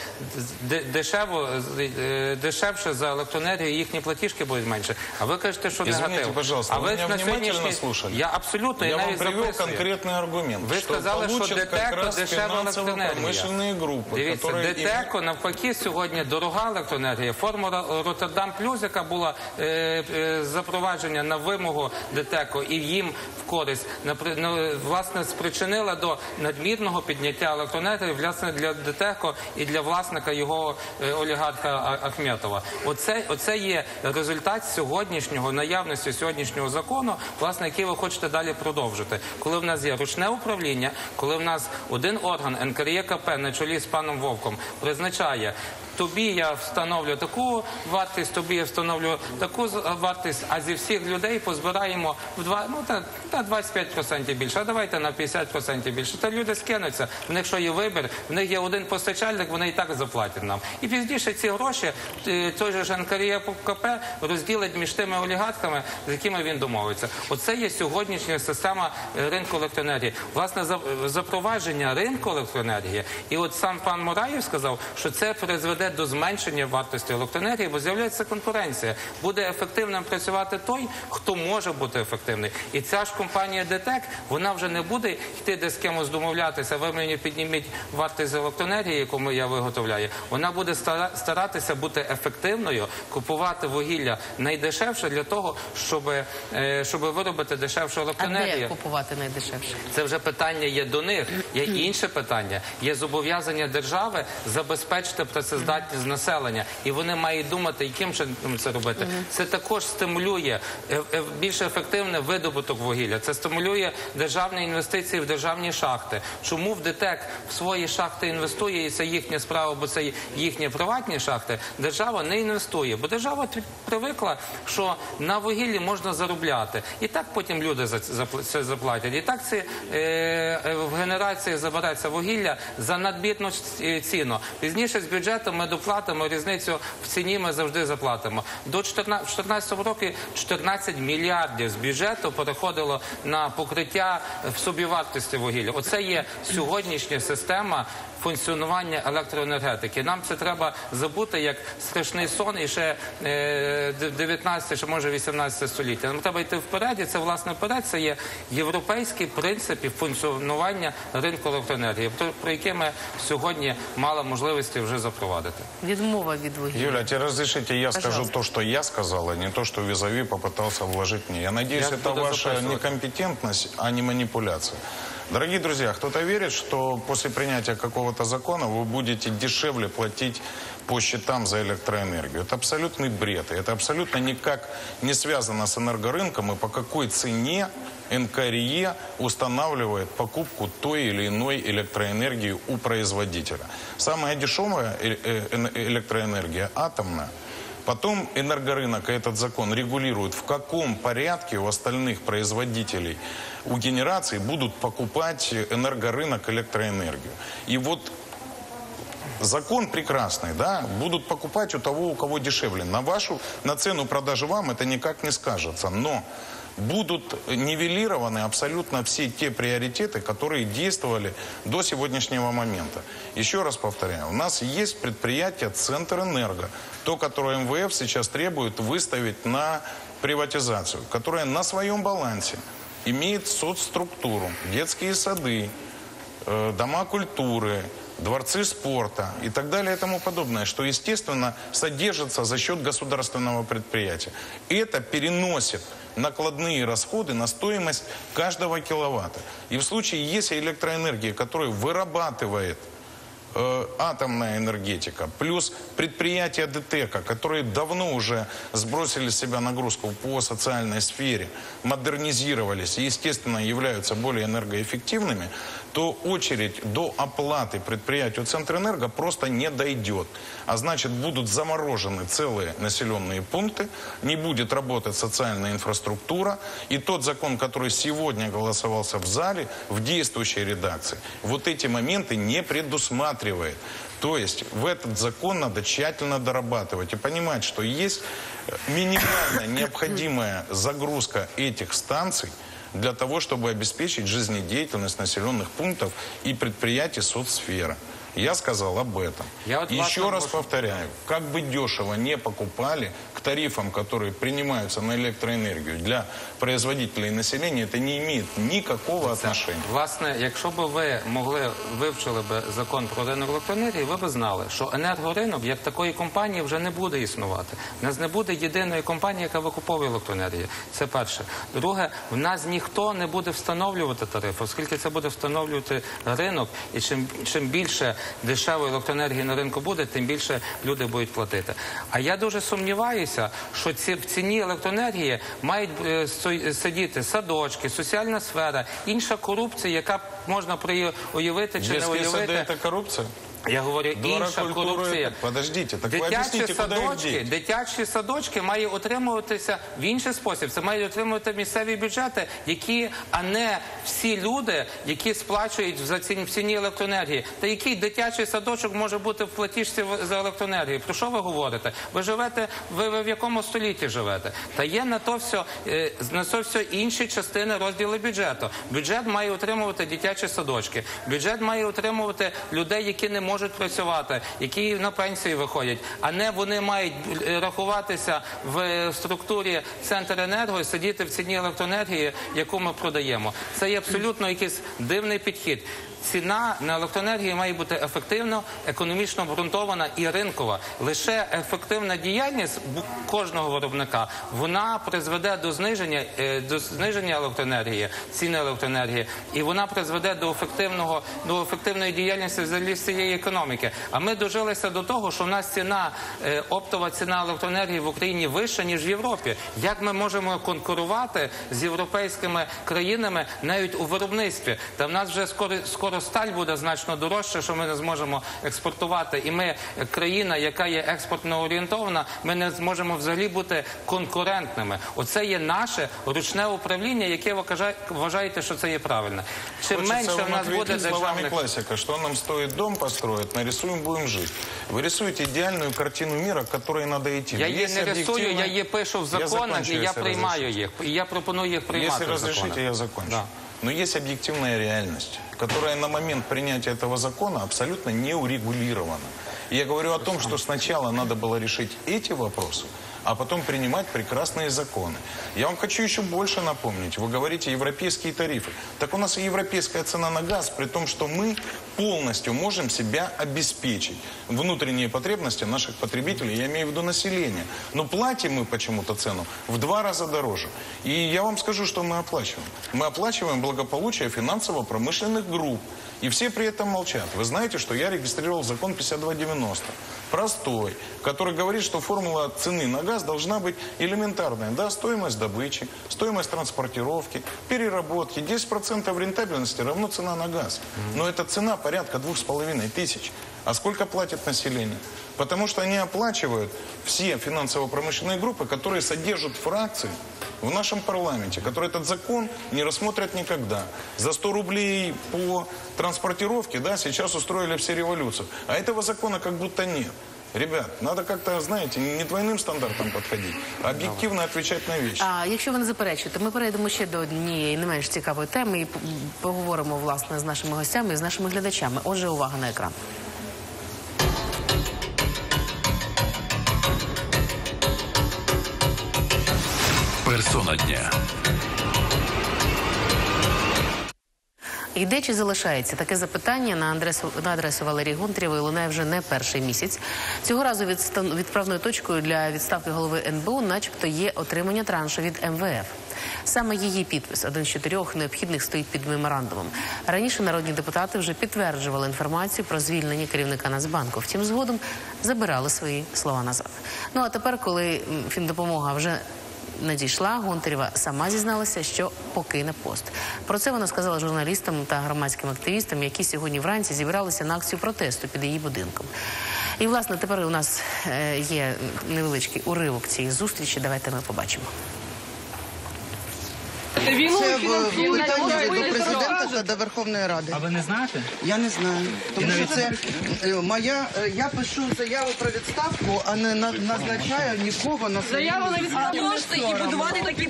дешево, дешевше за електроенергію, їхні платіжки будуть менше. А ви кажете, що негатив.
Извините, пожалуйста, ви меня внимательно слушали?
Я абсолютно,
я вам привел конкретний аргумент.
Ви сказали, що ДТЕКо дешева електроенергія. Дивіться, ДТЕКо навпаки сьогодні дорога електроенергія. Формула Роттердам Плюс, яка була запровадження на вимогу ДТЕКо і їм в користь, власне, спричинила до надмірного підняття електроенергії, власне, для ДТЕКо і для власника його олігарха Ахметова. Оце, оце є результат сьогоднішнього, наявності сьогоднішнього закону, власне, який ви хочете далі продовжити. Коли в нас є ручне управління, коли в нас один орган ен ка ре е ка пе на чолі з паном Вовком призначає: тобі я встановлю таку вартість, тобі я встановлю таку вартість, а зі всіх людей позбираємо в два, ну, та, та двадцять п'ять відсотків більше, а давайте на п'ятдесят відсотків більше. Та люди скинуться, в них що є вибір, в них є один постачальник, вони і так заплатять нам. І пізніше ці гроші той же ен ка ре е ка пе розділить між тими олігархами, з якими він домовиться. Оце є сьогоднішня система ринку електроенергії. Власне, запровадження ринку електроенергії, і от сам пан Мураєв сказав, що це призведе до зменшення вартості електроенергії, бо з'являється конкуренція. Буде ефективним працювати той, хто може бути ефективний. І ця ж компанія ДТЕК, вона вже не буде йти десь з кимось домовлятися: ви мені підніміть вартість електроенергії, яку я виготовляю. Вона буде старатися бути ефективною, купувати вугілля найдешевше для того, щоб, щоб виробити дешевшу електроенергію.
А де купувати найдешевше?
Це вже питання є до них. Є інше питання. Є зобов'язання держави забезпечити працездатність населення. І вони мають думати, яким чином це робити. Це також стимулює більш ефективний видобуток вугілля. Це стимулює державні інвестиції в державні шахти. Чому в ДТЕК в свої шахти інвестує, і це їхня справа, бо це їхні приватні шахти, держава не інвестує. Бо держава привикла, що на вугіллі можна заробляти. І так потім люди це заплатять. І так це в генерації забереться вугілля за надмірну ціну. Пізніше з бюджету ми доплатимо, різницю в ціні ми завжди заплатимо. До дві тисячі чотирнадцятого року чотирнадцять мільярдів з бюджету переходило на покриття в собівартості вугілля. Оце є сьогоднішня система функціонування електроенергетики. Нам це треба забути як страшний сон і ще е, дев'ятнадцяте, чи може вісімнадцяте століття. Нам треба йти вперед, і це, власне, вперед, це є європейські принципи функціонування ринку електроенергії, про, про які ми сьогодні мали можливості вже запровадити.
Відмова від вугілля.
Юля, тебе разрешите, я
Пожалуйста.
скажу то, что я сказал, а не то, что Визави попытался вложить мне. Я надеюсь,
Я
это
буду
ваша
записывать.
некомпетентность, а не манипуляция. Дорогие друзья, кто-то верит, что после принятия какого-то закона вы будете дешевле платить по счетам за электроэнергию. Это абсолютный бред. И это абсолютно никак не связано с энергорынком и по какой цене эн ка эр е устанавливает покупку той или иной электроэнергии у производителя. Самая дешевая электроэнергия атомная. Потом энергорынок и этот закон регулирует, в каком порядке у остальных производителей, у генераций будут покупать энергорынок электроэнергию. И вот закон прекрасный, да, будут покупать у того, у кого дешевле. На вашу, на цену продажи вам это никак не скажется, но будут нивелированы абсолютно все те приоритеты, которые действовали до сегодняшнего момента. Еще раз повторяю, у нас есть предприятие Центрэнерго, то, которое эм вэ эф сейчас требует выставить на приватизацию, которое на своем балансе имеет соцструктуру, детские сады, э, дома культуры, дворцы спорта и так далее и тому подобное, что, естественно, содержится за счет государственного предприятия. И это переносит накладные расходы на стоимость каждого киловатта. И в случае, если электроэнергия, которую вырабатывает э, атомная энергетика, плюс предприятия ДТЭКа, которые давно уже сбросили с себя нагрузку по социальной сфере, модернизировались и, естественно, являются более энергоэффективными, то очередь до оплаты предприятию Центрэнерго просто не дойдет. А значит, будут заморожены целые населенные пункты, не будет работать социальная инфраструктура. И тот закон, который сегодня голосовался в зале, в действующей редакции, вот эти моменты не предусматривает. То есть в этот закон надо тщательно дорабатывать и понимать, что есть минимальная необходимая загрузка этих станций для того, чтобы обеспечить жизнедеятельность населенных пунктов и предприятий соцсферы. Я сказал об этом.
Я вот
Еще раз
может...
повторяю, как бы дешево не покупали, к тарифам, которые принимаются на электроэнергию для производителей и населения, это не имеет никакого отношения.
Власне, якщо б ви могли, вивчили б закон про ринок електроенергії, ви б знали, що енергоринок, як такої компанії, вже не буде існувати. У нас не буде єдиної компанії, яка викуповує електроенергію. Це перше. Друге, в нас ніхто не буде встановлювати тарифи, оскільки це буде встановлювати ринок, і чим, чим більше дешевої електроенергії на ринку буде, тим більше люди будуть платити. А я дуже сумніваюся, що ці, в ціні електроенергії мають е, сидіти садочки, соціальна сфера, інша корупція, яка можна уявити чи не уявити.
Це корупція?
Я говорю,
Двора
інша
культури,
корупція.
Подождите, так ви
Дитячі
об'ясніть, куди їх
садочки,
діти?
дитячі садочки мають отримуватися в інший спосіб. Це мають отримувати місцеві бюджети, які, а не всі люди, які сплачують за ціні, в ціні електроенергії. Та який дитячий садочок може бути в платіжці за електроенергію? Про що ви говорите? Ви живете, ви, ви в якому столітті живете? Та є на то все, на то все інші частини розділу бюджету. Бюджет має отримувати дитячі садочки. Бюджет має отримувати людей, які не можуть працювати, які на пенсії виходять, а не вони мають рахуватися в структурі Центренерго і сидіти в ціні електроенергії, яку ми продаємо. Це є абсолютно якийсь дивний підхід. Ціна на електроенергію має бути ефективно, економічно обґрунтована і ринкова. Лише ефективна діяльність кожного виробника, вона призведе до зниження, до зниження електроенергії, ціни електроенергії, і вона призведе до ефективного, до ефективної діяльності взагалі цієї економіки. А ми дожилися до того, що в нас ціна, оптова ціна електроенергії в Україні вища, ніж в Європі. Як ми можемо конкурувати з європейськими країнами навіть у виробництві? Та в нас вже скоро, скоро сталь буде значно дорожче, що ми не зможемо експортувати. І ми, країна, яка є експортно орієнтована, ми не зможемо взагалі бути конкурентними. Оце є наше ручне управління, яке ви вважаєте, що це є правильно. Чим
Хочется
менше в нас буде державних...
классика, что нам стоит дом построить, нарисуем, будем жить. Вы рисуете идеальную картину мира, к которой надо идти.
Я її не рисую, я її пишу в законах, і я приймаю їх. І я пропоную їх приймати в законах.
Если разрешите, я закончу.
Да.
Но есть объективная реальность, которая на момент принятия этого закона абсолютно не урегулирована. И я говорю о том, что сначала надо было решить эти вопросы, а потом принимать прекрасные законы. Я вам хочу еще больше напомнить. Вы говорите европейские тарифы. Так у нас и европейская цена на газ, при том, что мы полностью можем себя обеспечить. Внутренние потребности наших потребителей, я имею в виду населения. Но платим мы почему-то цену в два раза дороже. И я вам скажу, что мы оплачиваем. Мы оплачиваем благополучие финансово-промышленных групп. И все при этом молчат. Вы знаете, что я регистрировал закон пятьдесят два девяносто. Простой, который говорит, что формула цены на газ должна быть элементарная. Да, стоимость добычи, стоимость транспортировки, переработки. десять процентов рентабельности равно цена на газ. Но эта цена порядка двух с половиной тысяч. А сколько платит население? Потому что они оплачивают все финансово-промышленные группы, которые содержат фракции в нашем парламенте, которые этот закон не рассмотрят никогда. За сто рублей по транспортировке, да, сейчас устроили все революцию. А этого закона как будто нет. Ребят, надо как-то, знаете, не двойним стандартам підходити, а об'єктивно відповідати на речі.
А якщо ви не заперечуєте, ми перейдемо ще до однієї не менш цікавої теми і поговоримо, власне, з нашими гостями і з нашими глядачами. Отже, увага на екран.
Персона дня.
І де чи залишається? Таке запитання на адресу, на адресу Валерії Гонтарєвої лунає вже не перший місяць. Цього разу відстан, відправною точкою для відставки голови ен бе у начебто є отримання траншу від ем ве еф. Саме її підпис, один з чотирьох необхідних, стоїть під меморандумом. Раніше народні депутати вже підтверджували інформацію про звільнення керівника Нацбанку. Втім, згодом забирали свої слова назад. Ну а тепер, коли фіндопомога вже надійшла, Гонтарєва сама зізналася, що покине пост. Про це вона сказала журналістам та громадським активістам, які сьогодні вранці зібралися на акцію протесту під її будинком. І, власне, тепер у нас є невеличкий уривок цієї зустрічі. Давайте ми побачимо.
Це питання до президента та до Верховної Ради.
А ви не знаєте?
Я не знаю. Тому що це моя, я пишу заяву про відставку, а не назначаю нікого на свою
Заяву на відставку.
Можете і будувати такі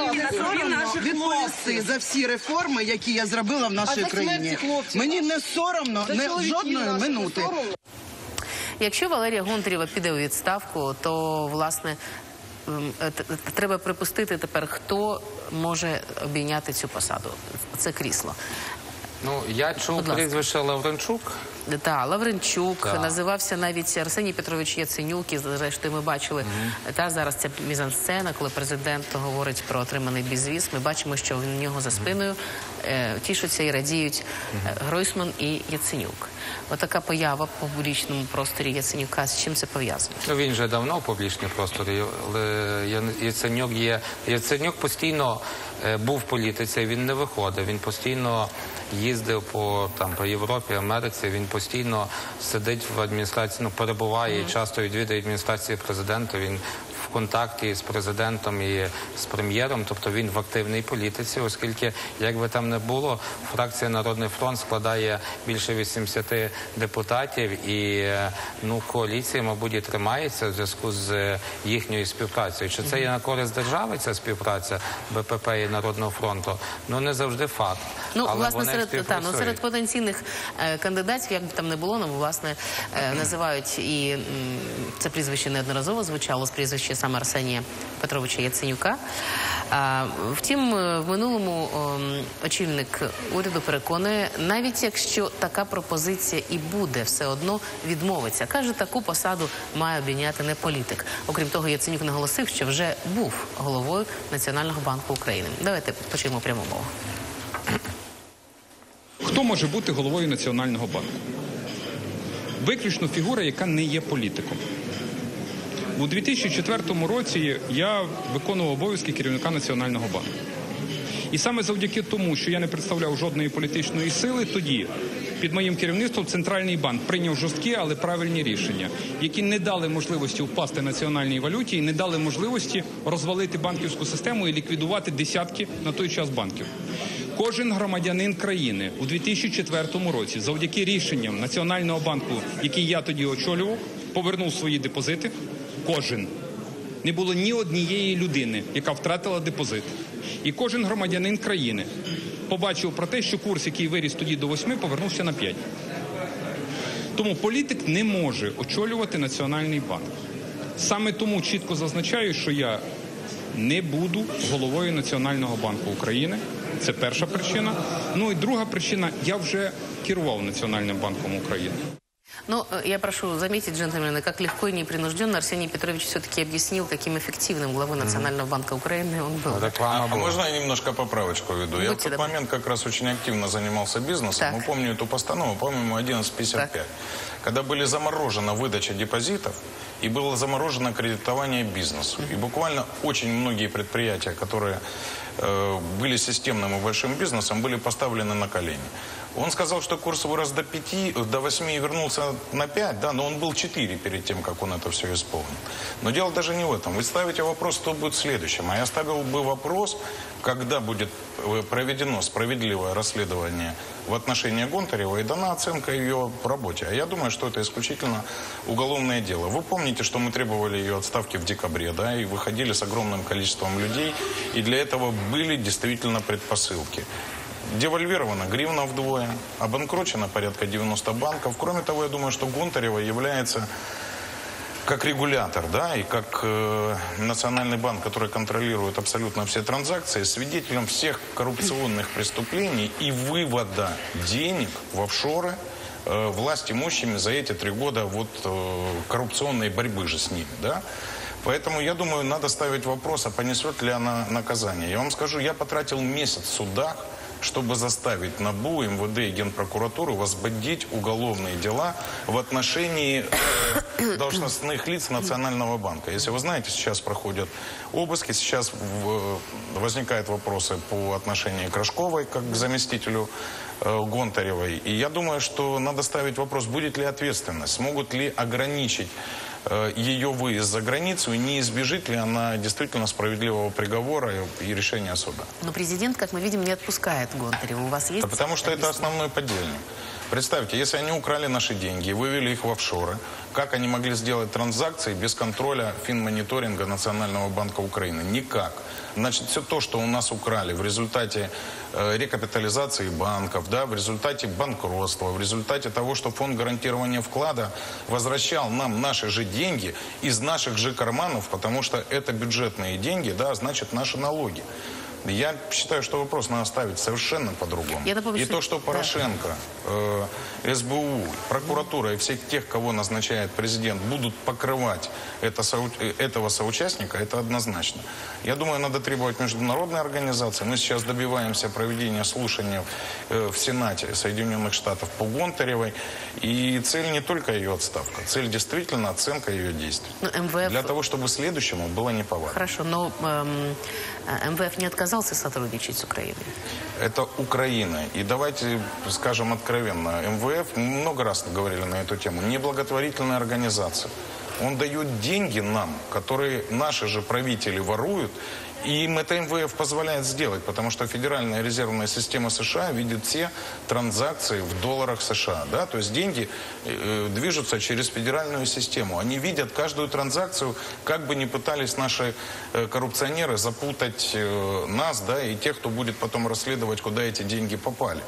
відповісти за всі реформи, які я зробила в нашій країні. Мені не соромно, не жодної минути.
Якщо Валерія Гонтарєва піде у відставку, то, власне, треба припустити тепер, хто може обійняти цю посаду, це крісло.
Ну, я чув прізвище Лавренчук.
Так, Лавренчук,
Так.
називався навіть Арсеній Петрович Яценюк, і зрештою ми бачили, mm-hmm. та зараз ця мізансцена, коли президент говорить про отриманий безвіз, ми бачимо, що в нього за спиною е, тішуться і радіють mm-hmm. Гройсман і Яценюк. Отака поява в публічному просторі Яценюка, з чим це пов'язано?
Ну, він вже давно в публічному просторі, але Яценюк є... Яценюк постійно е, був в політиці, він не виходив, він постійно їздив по, там, по Європі, Америці, він постійно сидить в адміністрації, ну, перебуває, mm-hmm. часто відвідує адміністрації президента, він в контакті з президентом і з прем'єром, тобто він в активній політиці, оскільки, як би там не було, фракція «Народний фронт» складає більше вісімдесят депутатів і, ну, коаліція, мабуть, і тримається в зв'язку з їхньою співпрацею. Чи це є на користь держави, ця співпраця Бе Пе Пе і «Народного фронту»? Ну, не завжди факт.
Ну,
але
власне, серед, та, ну, серед потенційних е, кандидатів, як би там не було, ну, власне, е, називають і м, це прізвище неодноразово звучало, з прізвища саме Арсенія Петровича Яценюка. А, втім, в минулому о, очільник уряду переконує, навіть якщо така пропозиція і буде, все одно відмовиться. Каже, таку посаду має обійняти не політик. Окрім того, Яценюк наголосив, що вже був головою Національного банку України. Давайте почуємо пряму мову.
Хто може бути головою Національного банку? Виключно фігура, яка не є політиком. У дві тисячі четвертому році я виконував обов'язки керівника Національного банку. І саме завдяки тому, що я не представляв жодної політичної сили, тоді під моїм керівництвом Центральний банк прийняв жорсткі, але правильні рішення, які не дали можливості впасти національній валюті і не дали можливості розвалити банківську систему і ліквідувати десятки на той час банків. Кожен громадянин країни у дві тисячі четвертому році завдяки рішенням Національного банку, який я тоді очолював, повернув свої депозити. Кожен. Не було ні однієї людини, яка втратила депозит. І кожен громадянин країни побачив про те, що курс, який виріс тоді до восьми, повернувся на п'ять. Тому політик не може очолювати Національний банк. Саме тому чітко зазначаю, що я не буду головою Національного банку України. Це перша причина. Ну і друга причина – я вже керував Національним банком України.
Но я прошу заметить, джентльмены, как легко и непринужденно Арсений Петрович все-таки объяснил, каким эффективным главой Национального банка Украины он был.
А, а можно я немножко поправочку веду?
Будьте
я в тот
добры.
момент как раз очень активно занимался бизнесом.
Так.
Мы помню эту постанову, по-моему, одиннадцать пятьдесят пять. Когда были заморожена выдача депозитов и было заморожено кредитование бизнесу. И буквально очень многие предприятия, которые э, были системным и большим бизнесом, были поставлены на колени. Он сказал, что курс вырос до пяти, до восьми и вернулся на пять, да, но он был четыре перед тем, как он это все исполнил. Но дело даже не в этом. Вы ставите вопрос, что будет следующим. А я ставил бы вопрос, когда будет проведено справедливое расследование в отношении Гонтаревой и дана оценка ее работе. А я думаю, что это исключительно уголовное дело. Вы помните, что мы требовали ее отставки в декабре, да, и выходили с огромным количеством людей, и для этого были действительно предпосылки. Девальвирована гривна вдвое, обанкрочено порядка девяноста банков. Кроме того, я думаю, что Гонтарева является как регулятор, да, и как э, Национальный банк, который контролирует абсолютно все транзакции, свидетелем всех коррупционных преступлений и вывода денег в офшоры э, власть имущими за эти три года вот, э, коррупционной борьбы же с ними, да. Поэтому, я думаю, надо ставить вопрос, а понесет ли она наказание. Я вам скажу, я потратил месяц в судах, чтобы заставить НАБУ, МВД и Генпрокуратуру возбудить уголовные дела в отношении э, должностных лиц Национального банка. Если вы знаете, сейчас проходят обыски, сейчас в, возникают вопросы по отношению к Рожковой, как к заместителю э, Гонтаревой. И я думаю, что надо ставить вопрос, будет ли ответственность, смогут ли ограничить ее выезд за границу, и не избежит ли она действительно справедливого приговора и решения суда.
Но президент, как мы видим, не отпускает Гонтареву. У вас есть?
Да потому что это основной подельник. Представьте, если они украли наши деньги и вывели их в офшоры, как они могли сделать транзакции без контроля финмониторинга Национального банка Украины? Никак. Значит, все то, что у нас украли в результате э, рекапитализации банков, да, в результате банкротства, в результате того, что фонд гарантирования вклада возвращал нам наши же деньги из наших же карманов, потому что это бюджетные деньги, да, значит, наши налоги. Я считаю, что вопрос надо ставить совершенно по-другому. И то, что Порошенко, э, СБУ, прокуратура и всех тех, кого назначает президент, будут покрывать это, со, этого соучастника, это однозначно. Я думаю, надо требовать международной организации. Мы сейчас добиваемся проведения слушаний э, в Сенате Соединенных Штатов по Гонтаревой. И цель не только ее отставка. Цель действительно оценка ее действий.
Но эм вэ эф...
Для того, чтобы следующему было неповадно.
Хорошо, но эм, эм вэ эф не отказался сотрудничать с Украиной?
Это Украина. И давайте скажем откровенно, эм вэ эф, мы много раз говорили на эту тему, не благотворительная организация. Он дает деньги нам, которые наши же правители воруют, и им это эм вэ эф позволяет сделать, потому что Федеральная резервная система США видит все транзакции в долларах США. Да? То есть деньги э, движутся через федеральную систему. Они видят каждую транзакцию, как бы ни пытались наши э, коррупционеры запутать э, нас, да, и тех, кто будет потом расследовать, куда эти деньги попали.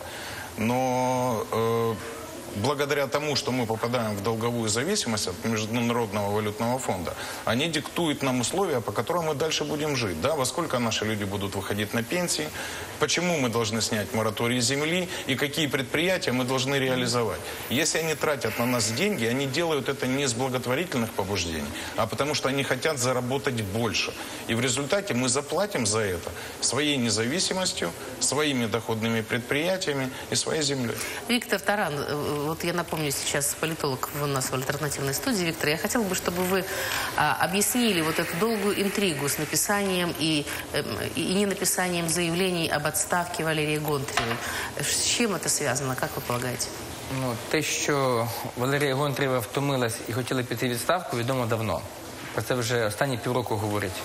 Но... Э, благодаря тому, что мы попадаем в долговую зависимость от Международного валютного фонда, они диктуют нам условия, по которым мы дальше будем жить. Да? Во сколько наши люди будут выходить на пенсии, почему мы должны снять мораторий земли и какие предприятия мы должны реализовать. Если они тратят на нас деньги, они делают это не с благотворительных побуждений, а потому что они хотят заработать больше. И в результате мы заплатим за это своей независимостью, своими доходными предприятиями и своей землей.
Виктор Таран, вот я напомню, сейчас политолог у нас в альтернативной студии. Виктор, я хотела бы, чтобы вы а, объяснили вот эту долгую интригу с написанием и, э, и не написанием заявлений об отставке Валерии Гонтаревой. С чем это связано, как вы полагаете?
Ну, те, що Валерія Гонтарева втомилась і хотіла піти в відставку, відомо давно. Про це вже останні півроку говорять.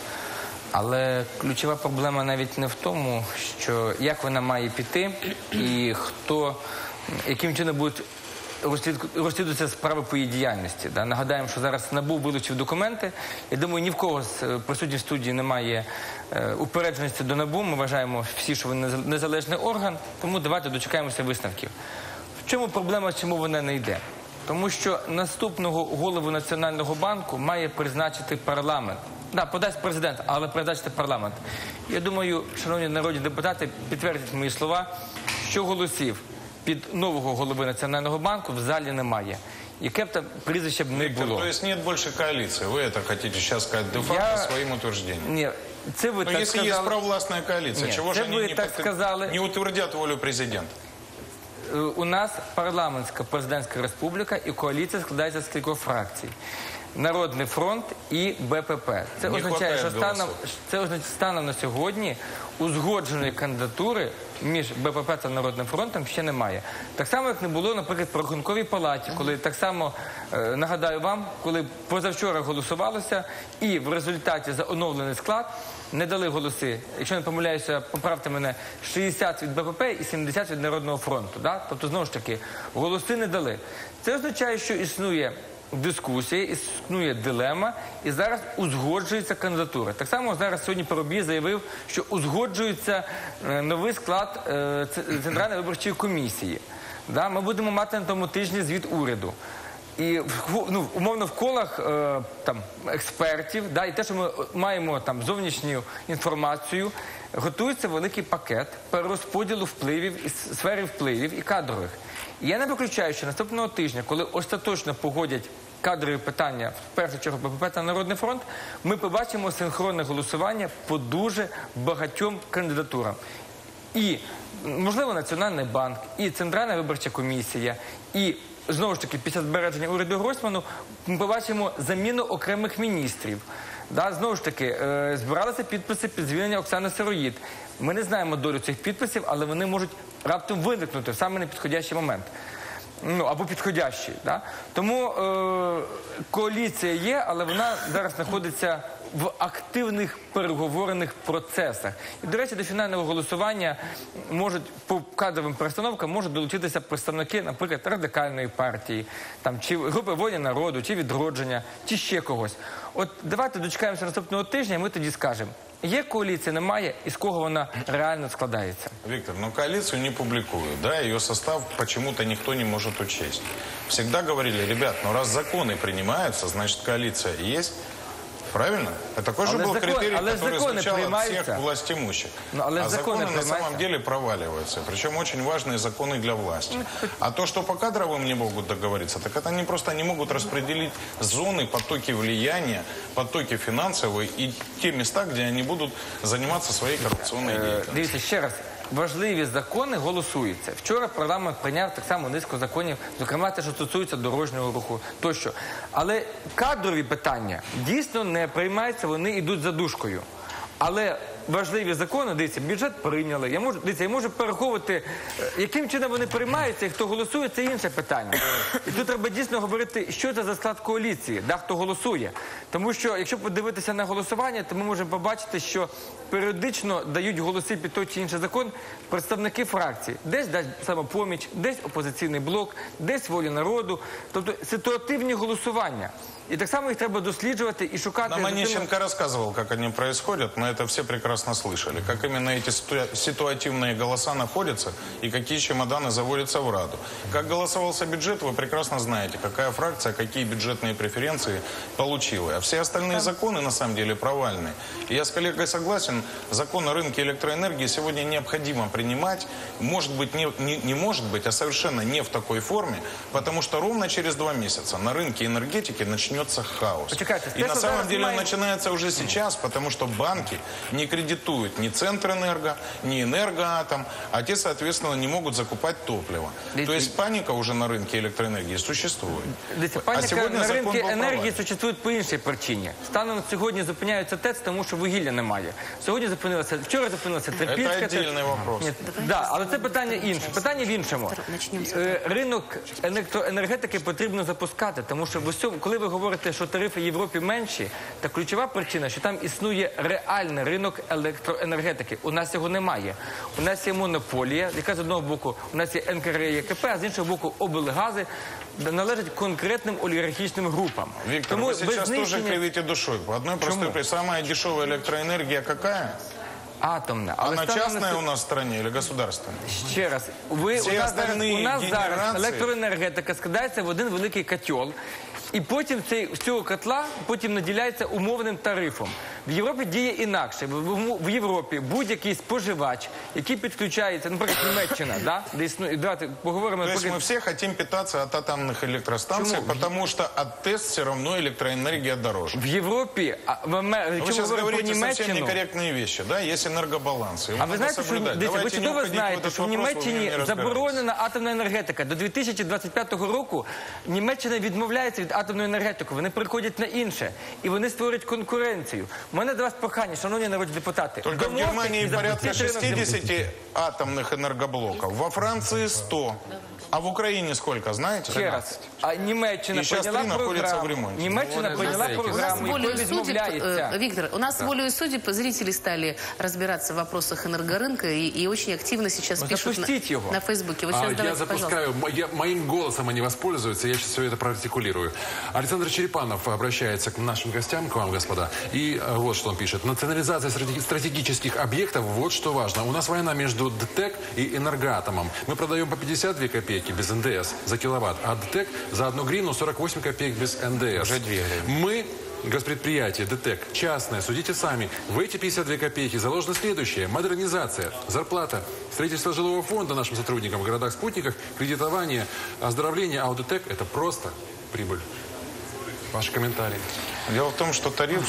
Але ключова проблема навіть не в тому, що як вона має піти і хто, яким чином будуть розслідуються справи по її діяльності. Да? Нагадаємо, що зараз НАБУ вилучив документи. Я думаю, ні в кого з присутніх в студії немає е, упередженості до НАБУ. Ми вважаємо всі, що вони незалежний орган, тому давайте дочекаємося висновків. В чому проблема, чому вона не йде? Тому що наступного голову Національного банку має призначити парламент. Да, подасть президент, але призначити парламент. Я думаю, шановні народні депутати, підтвердять мої слова, що голосів під нового голови Національного банку в залі немає. Яке б там прізвище б не було.
То есть нет больше коалиции. Вы это хотите сейчас сказать де-факто
Я...
своим утверждением?
Ні, це ви
Но
так
если
сказали...
есть провластная коалиция,
Ні,
чего же
це
они
ви
не,
так
под...
сказали...
не утвердят волю президента?
У нас парламентська президентська республіка і коаліція складається з кількох фракцій. Народний фронт і БПП. Це означає, що станом, це означає, станом на сьогодні узгодженої кандидатури між БПП та Народним фронтом ще немає. Так само, як не було, наприклад, по Рахунковій палаті, коли так само, е, нагадаю вам, коли позавчора голосувалося і в результаті за оновлений склад не дали голоси, якщо не помиляюся, поправте мене, шістдесят від БПП і сімдесят від Народного фронту. Да? Тобто, знову ж таки, голоси не дали. Це означає, що існує дискусія, існує дилема, і зараз узгоджується кандидатура. Так само зараз сьогодні Парубій заявив, що узгоджується новий склад Центральної виборчої комісії. Да? Ми будемо мати на тому тижні звіт уряду. І ну, умовно в колах е, там, експертів, да, і те, що ми маємо там зовнішню інформацію, готується великий пакет перерозподілу впливів, і сфери впливів і кадрових. І я не виключаю, що наступного тижня, коли остаточно погодять кадрові питання, в першу чергу БПП та Народний фронт, ми побачимо синхронне голосування по дуже багатьом кандидатурам. І, можливо, Національний банк, і Центральна виборча комісія, і знову ж таки, після збереження уряду Гройсману ми побачимо заміну окремих міністрів. Да, знову ж таки, е, збиралися підписи під звільнення Оксани Сироїд. Ми не знаємо долю цих підписів, але вони можуть раптом виникнути в саме непідходящий момент. Ну, або підходящий. Да? Тому е, коаліція є, але вона зараз знаходиться в активних переговорних процесах. І, до речі, до фінального голосування можуть, по кадровим перестановкам можуть долучитися представники, наприклад, Радикальної партії, там, чи групи «Воля народу», чи «Відродження», чи ще когось. От давайте дочекаємося наступного тижня, і ми тоді скажемо, є коаліція, немає, і з кого вона реально складається.
Виктор, но коалицию не публикуют, да, ее состав почему-то никто не может учесть. Всегда говорили, ребят, ну раз законы принимаются, значит коалиция есть. Правильно? Это такой же был критерий, который звучал от всех властимущих. А законы на самом деле проваливаются. Причем очень важные законы для власти. А то, что по кадровым не могут договориться, так это они просто не могут распределить зоны, потоки влияния, потоки финансовые и те места, где они будут заниматься своей коррупционной деятельностью.
Дивіться, ще раз. Важливі закони голосуються. Вчора парламент прийняв так само низку законів, зокрема те, що стосується дорожнього руху, тощо. Але кадрові питання дійсно не приймаються, вони йдуть за дужкою. Але важливі закони, дивіться, бюджет прийняли. Я можу, дивіться, я можу перераховувати, яким чином вони приймаються, і хто голосує, це інше питання. І тут треба дійсно говорити, що це за склад коаліції, да, хто голосує. Тому що, якщо подивитися на голосування, то ми можемо побачити, що періодично дають голоси під той чи інший закон представники фракцій. Десь дасть «Самопоміч», десь «Опозиційний блок», десь «Воля народу». Тобто ситуативні голосування. И так само их треба досліджувати и шукати...
Нам Онищенко рассказывал, как они происходят, мы это все прекрасно слышали. Как именно эти ситуативные голоса находятся и какие чемоданы заводятся в Раду. Как голосовался бюджет, вы прекрасно знаете, какая фракция, какие бюджетные преференции получила. А все остальные законы на самом деле провальные. И я с коллегой согласен, закон о рынке электроэнергии сегодня необходимо принимать. Может быть, не, не, не может быть, а совершенно не в такой форме, потому что ровно через два месяца на рынке энергетики начнется хаос.
Почекайте,
и на самом деле
маем...
он начинается уже сейчас, потому что банки не кредитуют ни Центрэнерго, ни Энергоатом, а те, соответственно, не могут закупать топливо. Дайте... То есть паника уже на рынке электроэнергии существует.
Дайте, паника а на рынке энергии существует по іншій причині. Станом сьогодні зупиняються ТЕЦ, тому що вугілля немає. Сьогодні зупинилося, вчора зупинилося Трипільська.
Це віддільний вопрос.
Ні, да, але це питання інше. Питання в іншому. Ринок електроенергетики потрібно запускати, тому що в усьому, коли ви говорите, що тарифи в Європі менші, та ключова причина, що там існує реальний ринок електроенергетики. електроенергетики. У нас його немає. У нас є монополія, яка з одного боку у нас є ен ка ер є ка пе, а з іншого боку облгази належать конкретним олігархічним групам.
Виктор,
Тому
вы сейчас
знищення...
тоже кривите душой. По одной простой причине. Самая дешевая электроэнергия какая?
Атомна.
Она частная у нас в стране или государственная?
Ще раз. Ви,
Всі
у нас, зараз,
остальні
у нас зараз
генерації-
електроенергетика складається в один великий котел. І потім цей, з цього котла потім наділяється умовним тарифом. В Європі діє інакше. В, в, в Європі будь-який споживач, який підключається, наприклад, Німеччина, да? де існує, давайте поговоримо.
То есть
наприклад,
мы все хотим питаться от атомных электростанций,
Почему?
потому что от ТЭС все равно электроэнергия дороже.
в Європі, а в Амер...
Вы
якщо ми
сейчас
говоримо про
говорите совсем
Німеччину,
некорректные вещи, да? Есть энергобаланс, его
а ви
надо
знаєте, що,
соблюдать.
дивіться, ви
Давайте не
чудово
уходить в
знаєте,
этот
що в
вопрос, вы в нем
Німеччині
не разбираетесь.
заборонена атомна енергетика. До дві тисячі двадцять п'ятого року Німеччина відмовляється від атомної енергетики. Вони переходять на інше. І вони створюють конкуренцію. У мене до вас прохання, шановні народні депутати.
Только в
домовтесь
Германии
і
порядка
запустіть ринок землі.
шестьдесят атомных энергоблоков, во Франции сто. А в Украине сколько, знаете?
Ще раз. А Німеччина
І щас
прийняла
три знаходяться в
програму.
ремонті.
Німеччина
Ну,
прийняла
вони знають.
У нас
програму,
волею
якою
судеб,
відмовляється.
э, Виктор, у нас волею судеб зрители стали разбираться в вопросах энергорынка и, и очень активно сейчас
Ну,
пишут на,
запустите его.
на Фейсбуке. Вот
А,
сейчас
я
давайте, пожалуйста.
запускаю, м- я- моим голосом они воспользуются, я сейчас все это проартикулирую. Александр Черепанов обращается к нашим гостям, к вам, господа, и э, вот что он пишет. Национализация стратеги- стратегических объектов, вот что важно. У нас война между ДТЭК и Энергоатомом. Мы продаем по пятьдесят две копейки без эн дэ эс за киловатт, а ДТЭК за одну гривну сорок восемь копеек без эн дэ эс.
Уже две гривны.
Мы, госпредприятие ДТЭК, частное, судите сами. В эти пятьдесят две копейки заложено следующее. Модернизация, зарплата, строительство жилого фонда нашим сотрудникам в городах-спутниках, кредитование, оздоровление. А у ДТЭК это просто прибыль. Ваши комментарии.
Дело в том, что тариф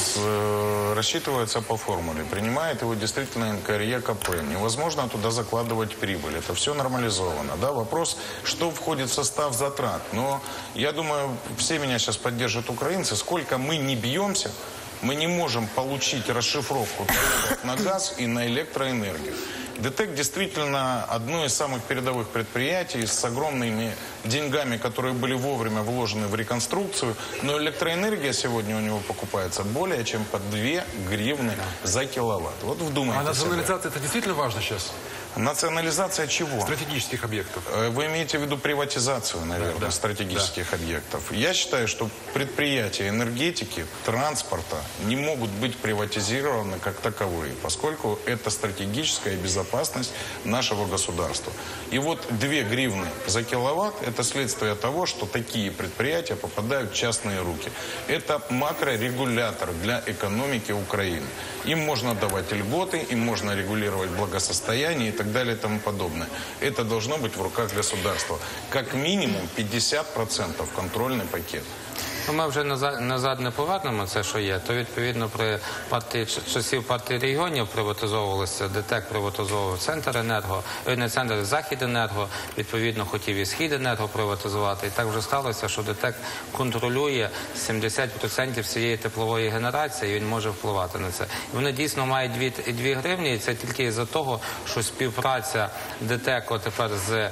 э, рассчитывается по формуле. Принимает его действительно эн ка эр е ка пэ. Невозможно туда закладывать прибыль. Это все нормализовано. Да? Вопрос, что входит в состав затрат. Но я думаю, все меня сейчас поддержат украинцы. Сколько мы не бьемся, мы не можем получить расшифровку тарифов на газ и на электроэнергию. ДТЭК действительно одно из самых передовых предприятий с огромными деньгами, которые были вовремя вложены в реконструкцию. Но электроэнергия сегодня у него покупается более чем по две гривны за киловатт. Вот вдумайтесь.
А национализация это действительно важно сейчас?
Национализация чего?
Стратегических объектов.
Э, Вы имеете в виду приватизацию, наверное,
Да, да.
стратегических объектов. Я считаю, что предприятия энергетики, транспорта не могут быть приватизированы как таковые, поскольку это стратегическая безопасность нашего государства. И вот две гривны за киловатт – это следствие того, что такие предприятия попадают в частные руки. Это макрорегулятор для экономики Украины. Им можно давать льготы, им можно регулировать благосостояние и так далее и тому подобное. Это должно быть в руках государства. Как минимум пятьдесят процентов контрольный пакет.
Ну, ми вже назад, назад не повернемо це, що є. То, відповідно, при партії, часів партії регіонів приватизовувалося, ДТЕК приватизовував Центренерго, е, не Центр, Західенерго, відповідно, хотів і Східенерго приватизувати. І так вже сталося, що ДТЕК контролює сімдесят відсотків всієї теплової генерації, і він може впливати на це. І вони дійсно мають дві, дві гривні, і це тільки із-за того, що співпраця ДТЕКу тепер з, е,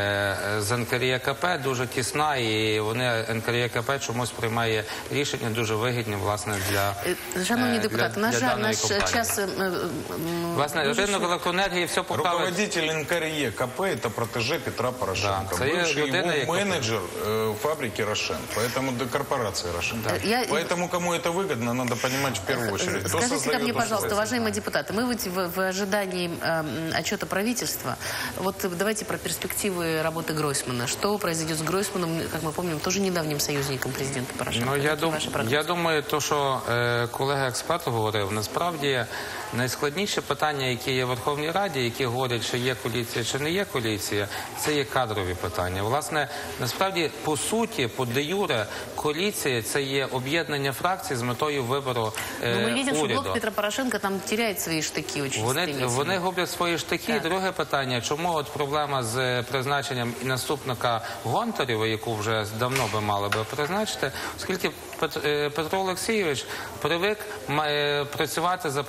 з ен ка ер є ка пе дуже тісна, і вони, ен ка ер є ка пе чомусь приймає рішення дуже вигідні, власне, для
Е, Шановні
е,
депутати,
для-
на
для
жаль,
даної
наш
компанії.
час... е, м,
Власне,
дуже
ринок
швидко.
електроенергії все поправить.
Руководитель эн ка эр є ка пэ – это протеже Петра Порошенко.
Да, це є
Бывший
людина,
его
яка-
менеджер э, фабрики «Рошен», поэтому до корпорации «Рошен».
Я-
Поэтому кому это выгодно, надо понимать в первую очередь. Кто
Скажите ко
создает
мне, пожалуйста,
условия?
уважаемые депутаты, мы ведь в, в ожидании э, отчета правительства, вот давайте про перспективы работы Гройсмана. Что произойдет с Гройсманом, как мы помним, тоже недавним союзником президента Порошенко?
Ну, я,
Какие
дум,
ваши прогнозы?
я думаю, то, що е, колега-експерт говорив, насправді найскладніше питання, які є в Верховній Раді, які говорять, що є коаліція чи не є коаліція, це є кадрові питання. Власне, насправді, по суті, по де-юре, коаліція – це є об'єднання фракцій з метою вибору е,
Но мы видим, что
уряду.
блок Петра Порошенко там теряет свои штыки очень
Вони,
стремительно.
вони гублять свої штики.
Так.
Друге питання, чому от проблема з призначенням і наступника Гонтарєва, яку вже давно би мали би призначити, оскільки Пет- е, Петро Олексійович привик ма- е, працювати за принципом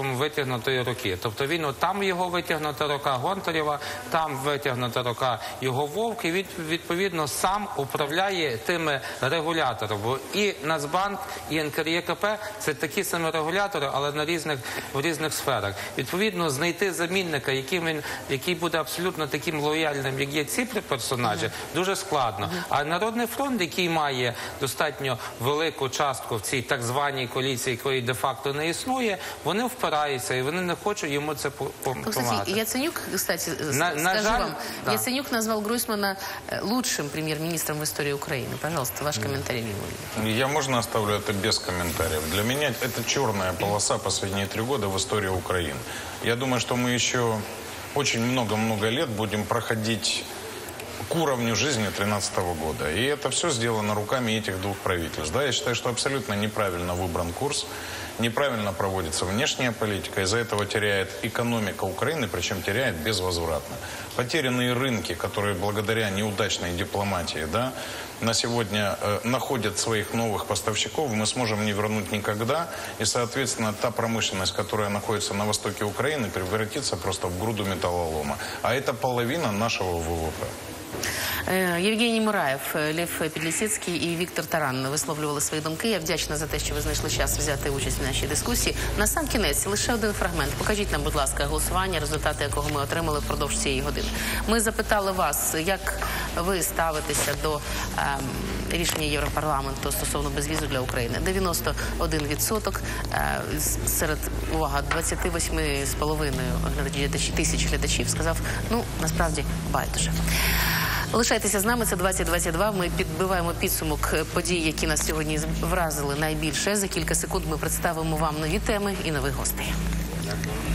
витягом витягнутої руки. Тобто він от там його витягнута рука Гонтарєва, там витягнута рука його Вовк, і він відповідно сам управляє тими регуляторами. Бо і Нацбанк, і ен ка ер є ка пе – це такі самі регулятори, але на різних, в різних сферах. Відповідно, знайти замінника, який, він, який буде абсолютно таким лояльним, як є ці персонажі, дуже складно. А Народний фронт, який має достатньо велику частку в цій так званій коаліції, якої де-факто не існує, вони впираються і вони не хочуть йому це допомагати.
Кстати, Яценюк, кстати,
на,
скажу
на жаль,
вам,
да.
Яценюк назвал Гройсмана лучшим премьер-министром в истории Украины. Пожалуйста, ваш комментарий.
Я, можно, оставлю это без комментариев. Для меня это черная полоса последние три года в истории Украины. Я думаю, что мы еще очень много-много лет будем проходить к уровню жизни две тысячи тринадцатого года. И это все сделано руками этих двух правительств. Да, я считаю, что абсолютно неправильно выбран курс, неправильно проводится внешняя политика. Из-за этого теряет экономика Украины, причем теряет безвозвратно. Потерянные рынки, которые благодаря неудачной дипломатии, да, на сегодня э, находят своих новых поставщиков, мы сможем не вернуть никогда. И, соответственно, та промышленность, которая находится на востоке Украины, превратится просто в груду металлолома. А это половина нашего вэ вэ пэ.
Євгеній Мураєв, Лев Підлісецький і Віктор Таран висловлювали свої думки. Я вдячна за те, що ви знайшли час взяти участь в нашій дискусії. На сам кінець лише один фрагмент. Покажіть нам, будь ласка, голосування, результати якого ми отримали впродовж цієї години. Ми запитали вас, як ви ставитеся до ем, рішення Європарламенту стосовно безвізу для України. дев'яносто один відсоток е, серед, увага, двадцять вісім з половиною тисяч глядачів сказав, ну, насправді, байдуже. Лишайтеся з нами, це двадцять двадцять два. Ми підбиваємо підсумок подій, які нас сьогодні вразили найбільше. За кілька секунд ми представимо вам нові теми і нових гостей.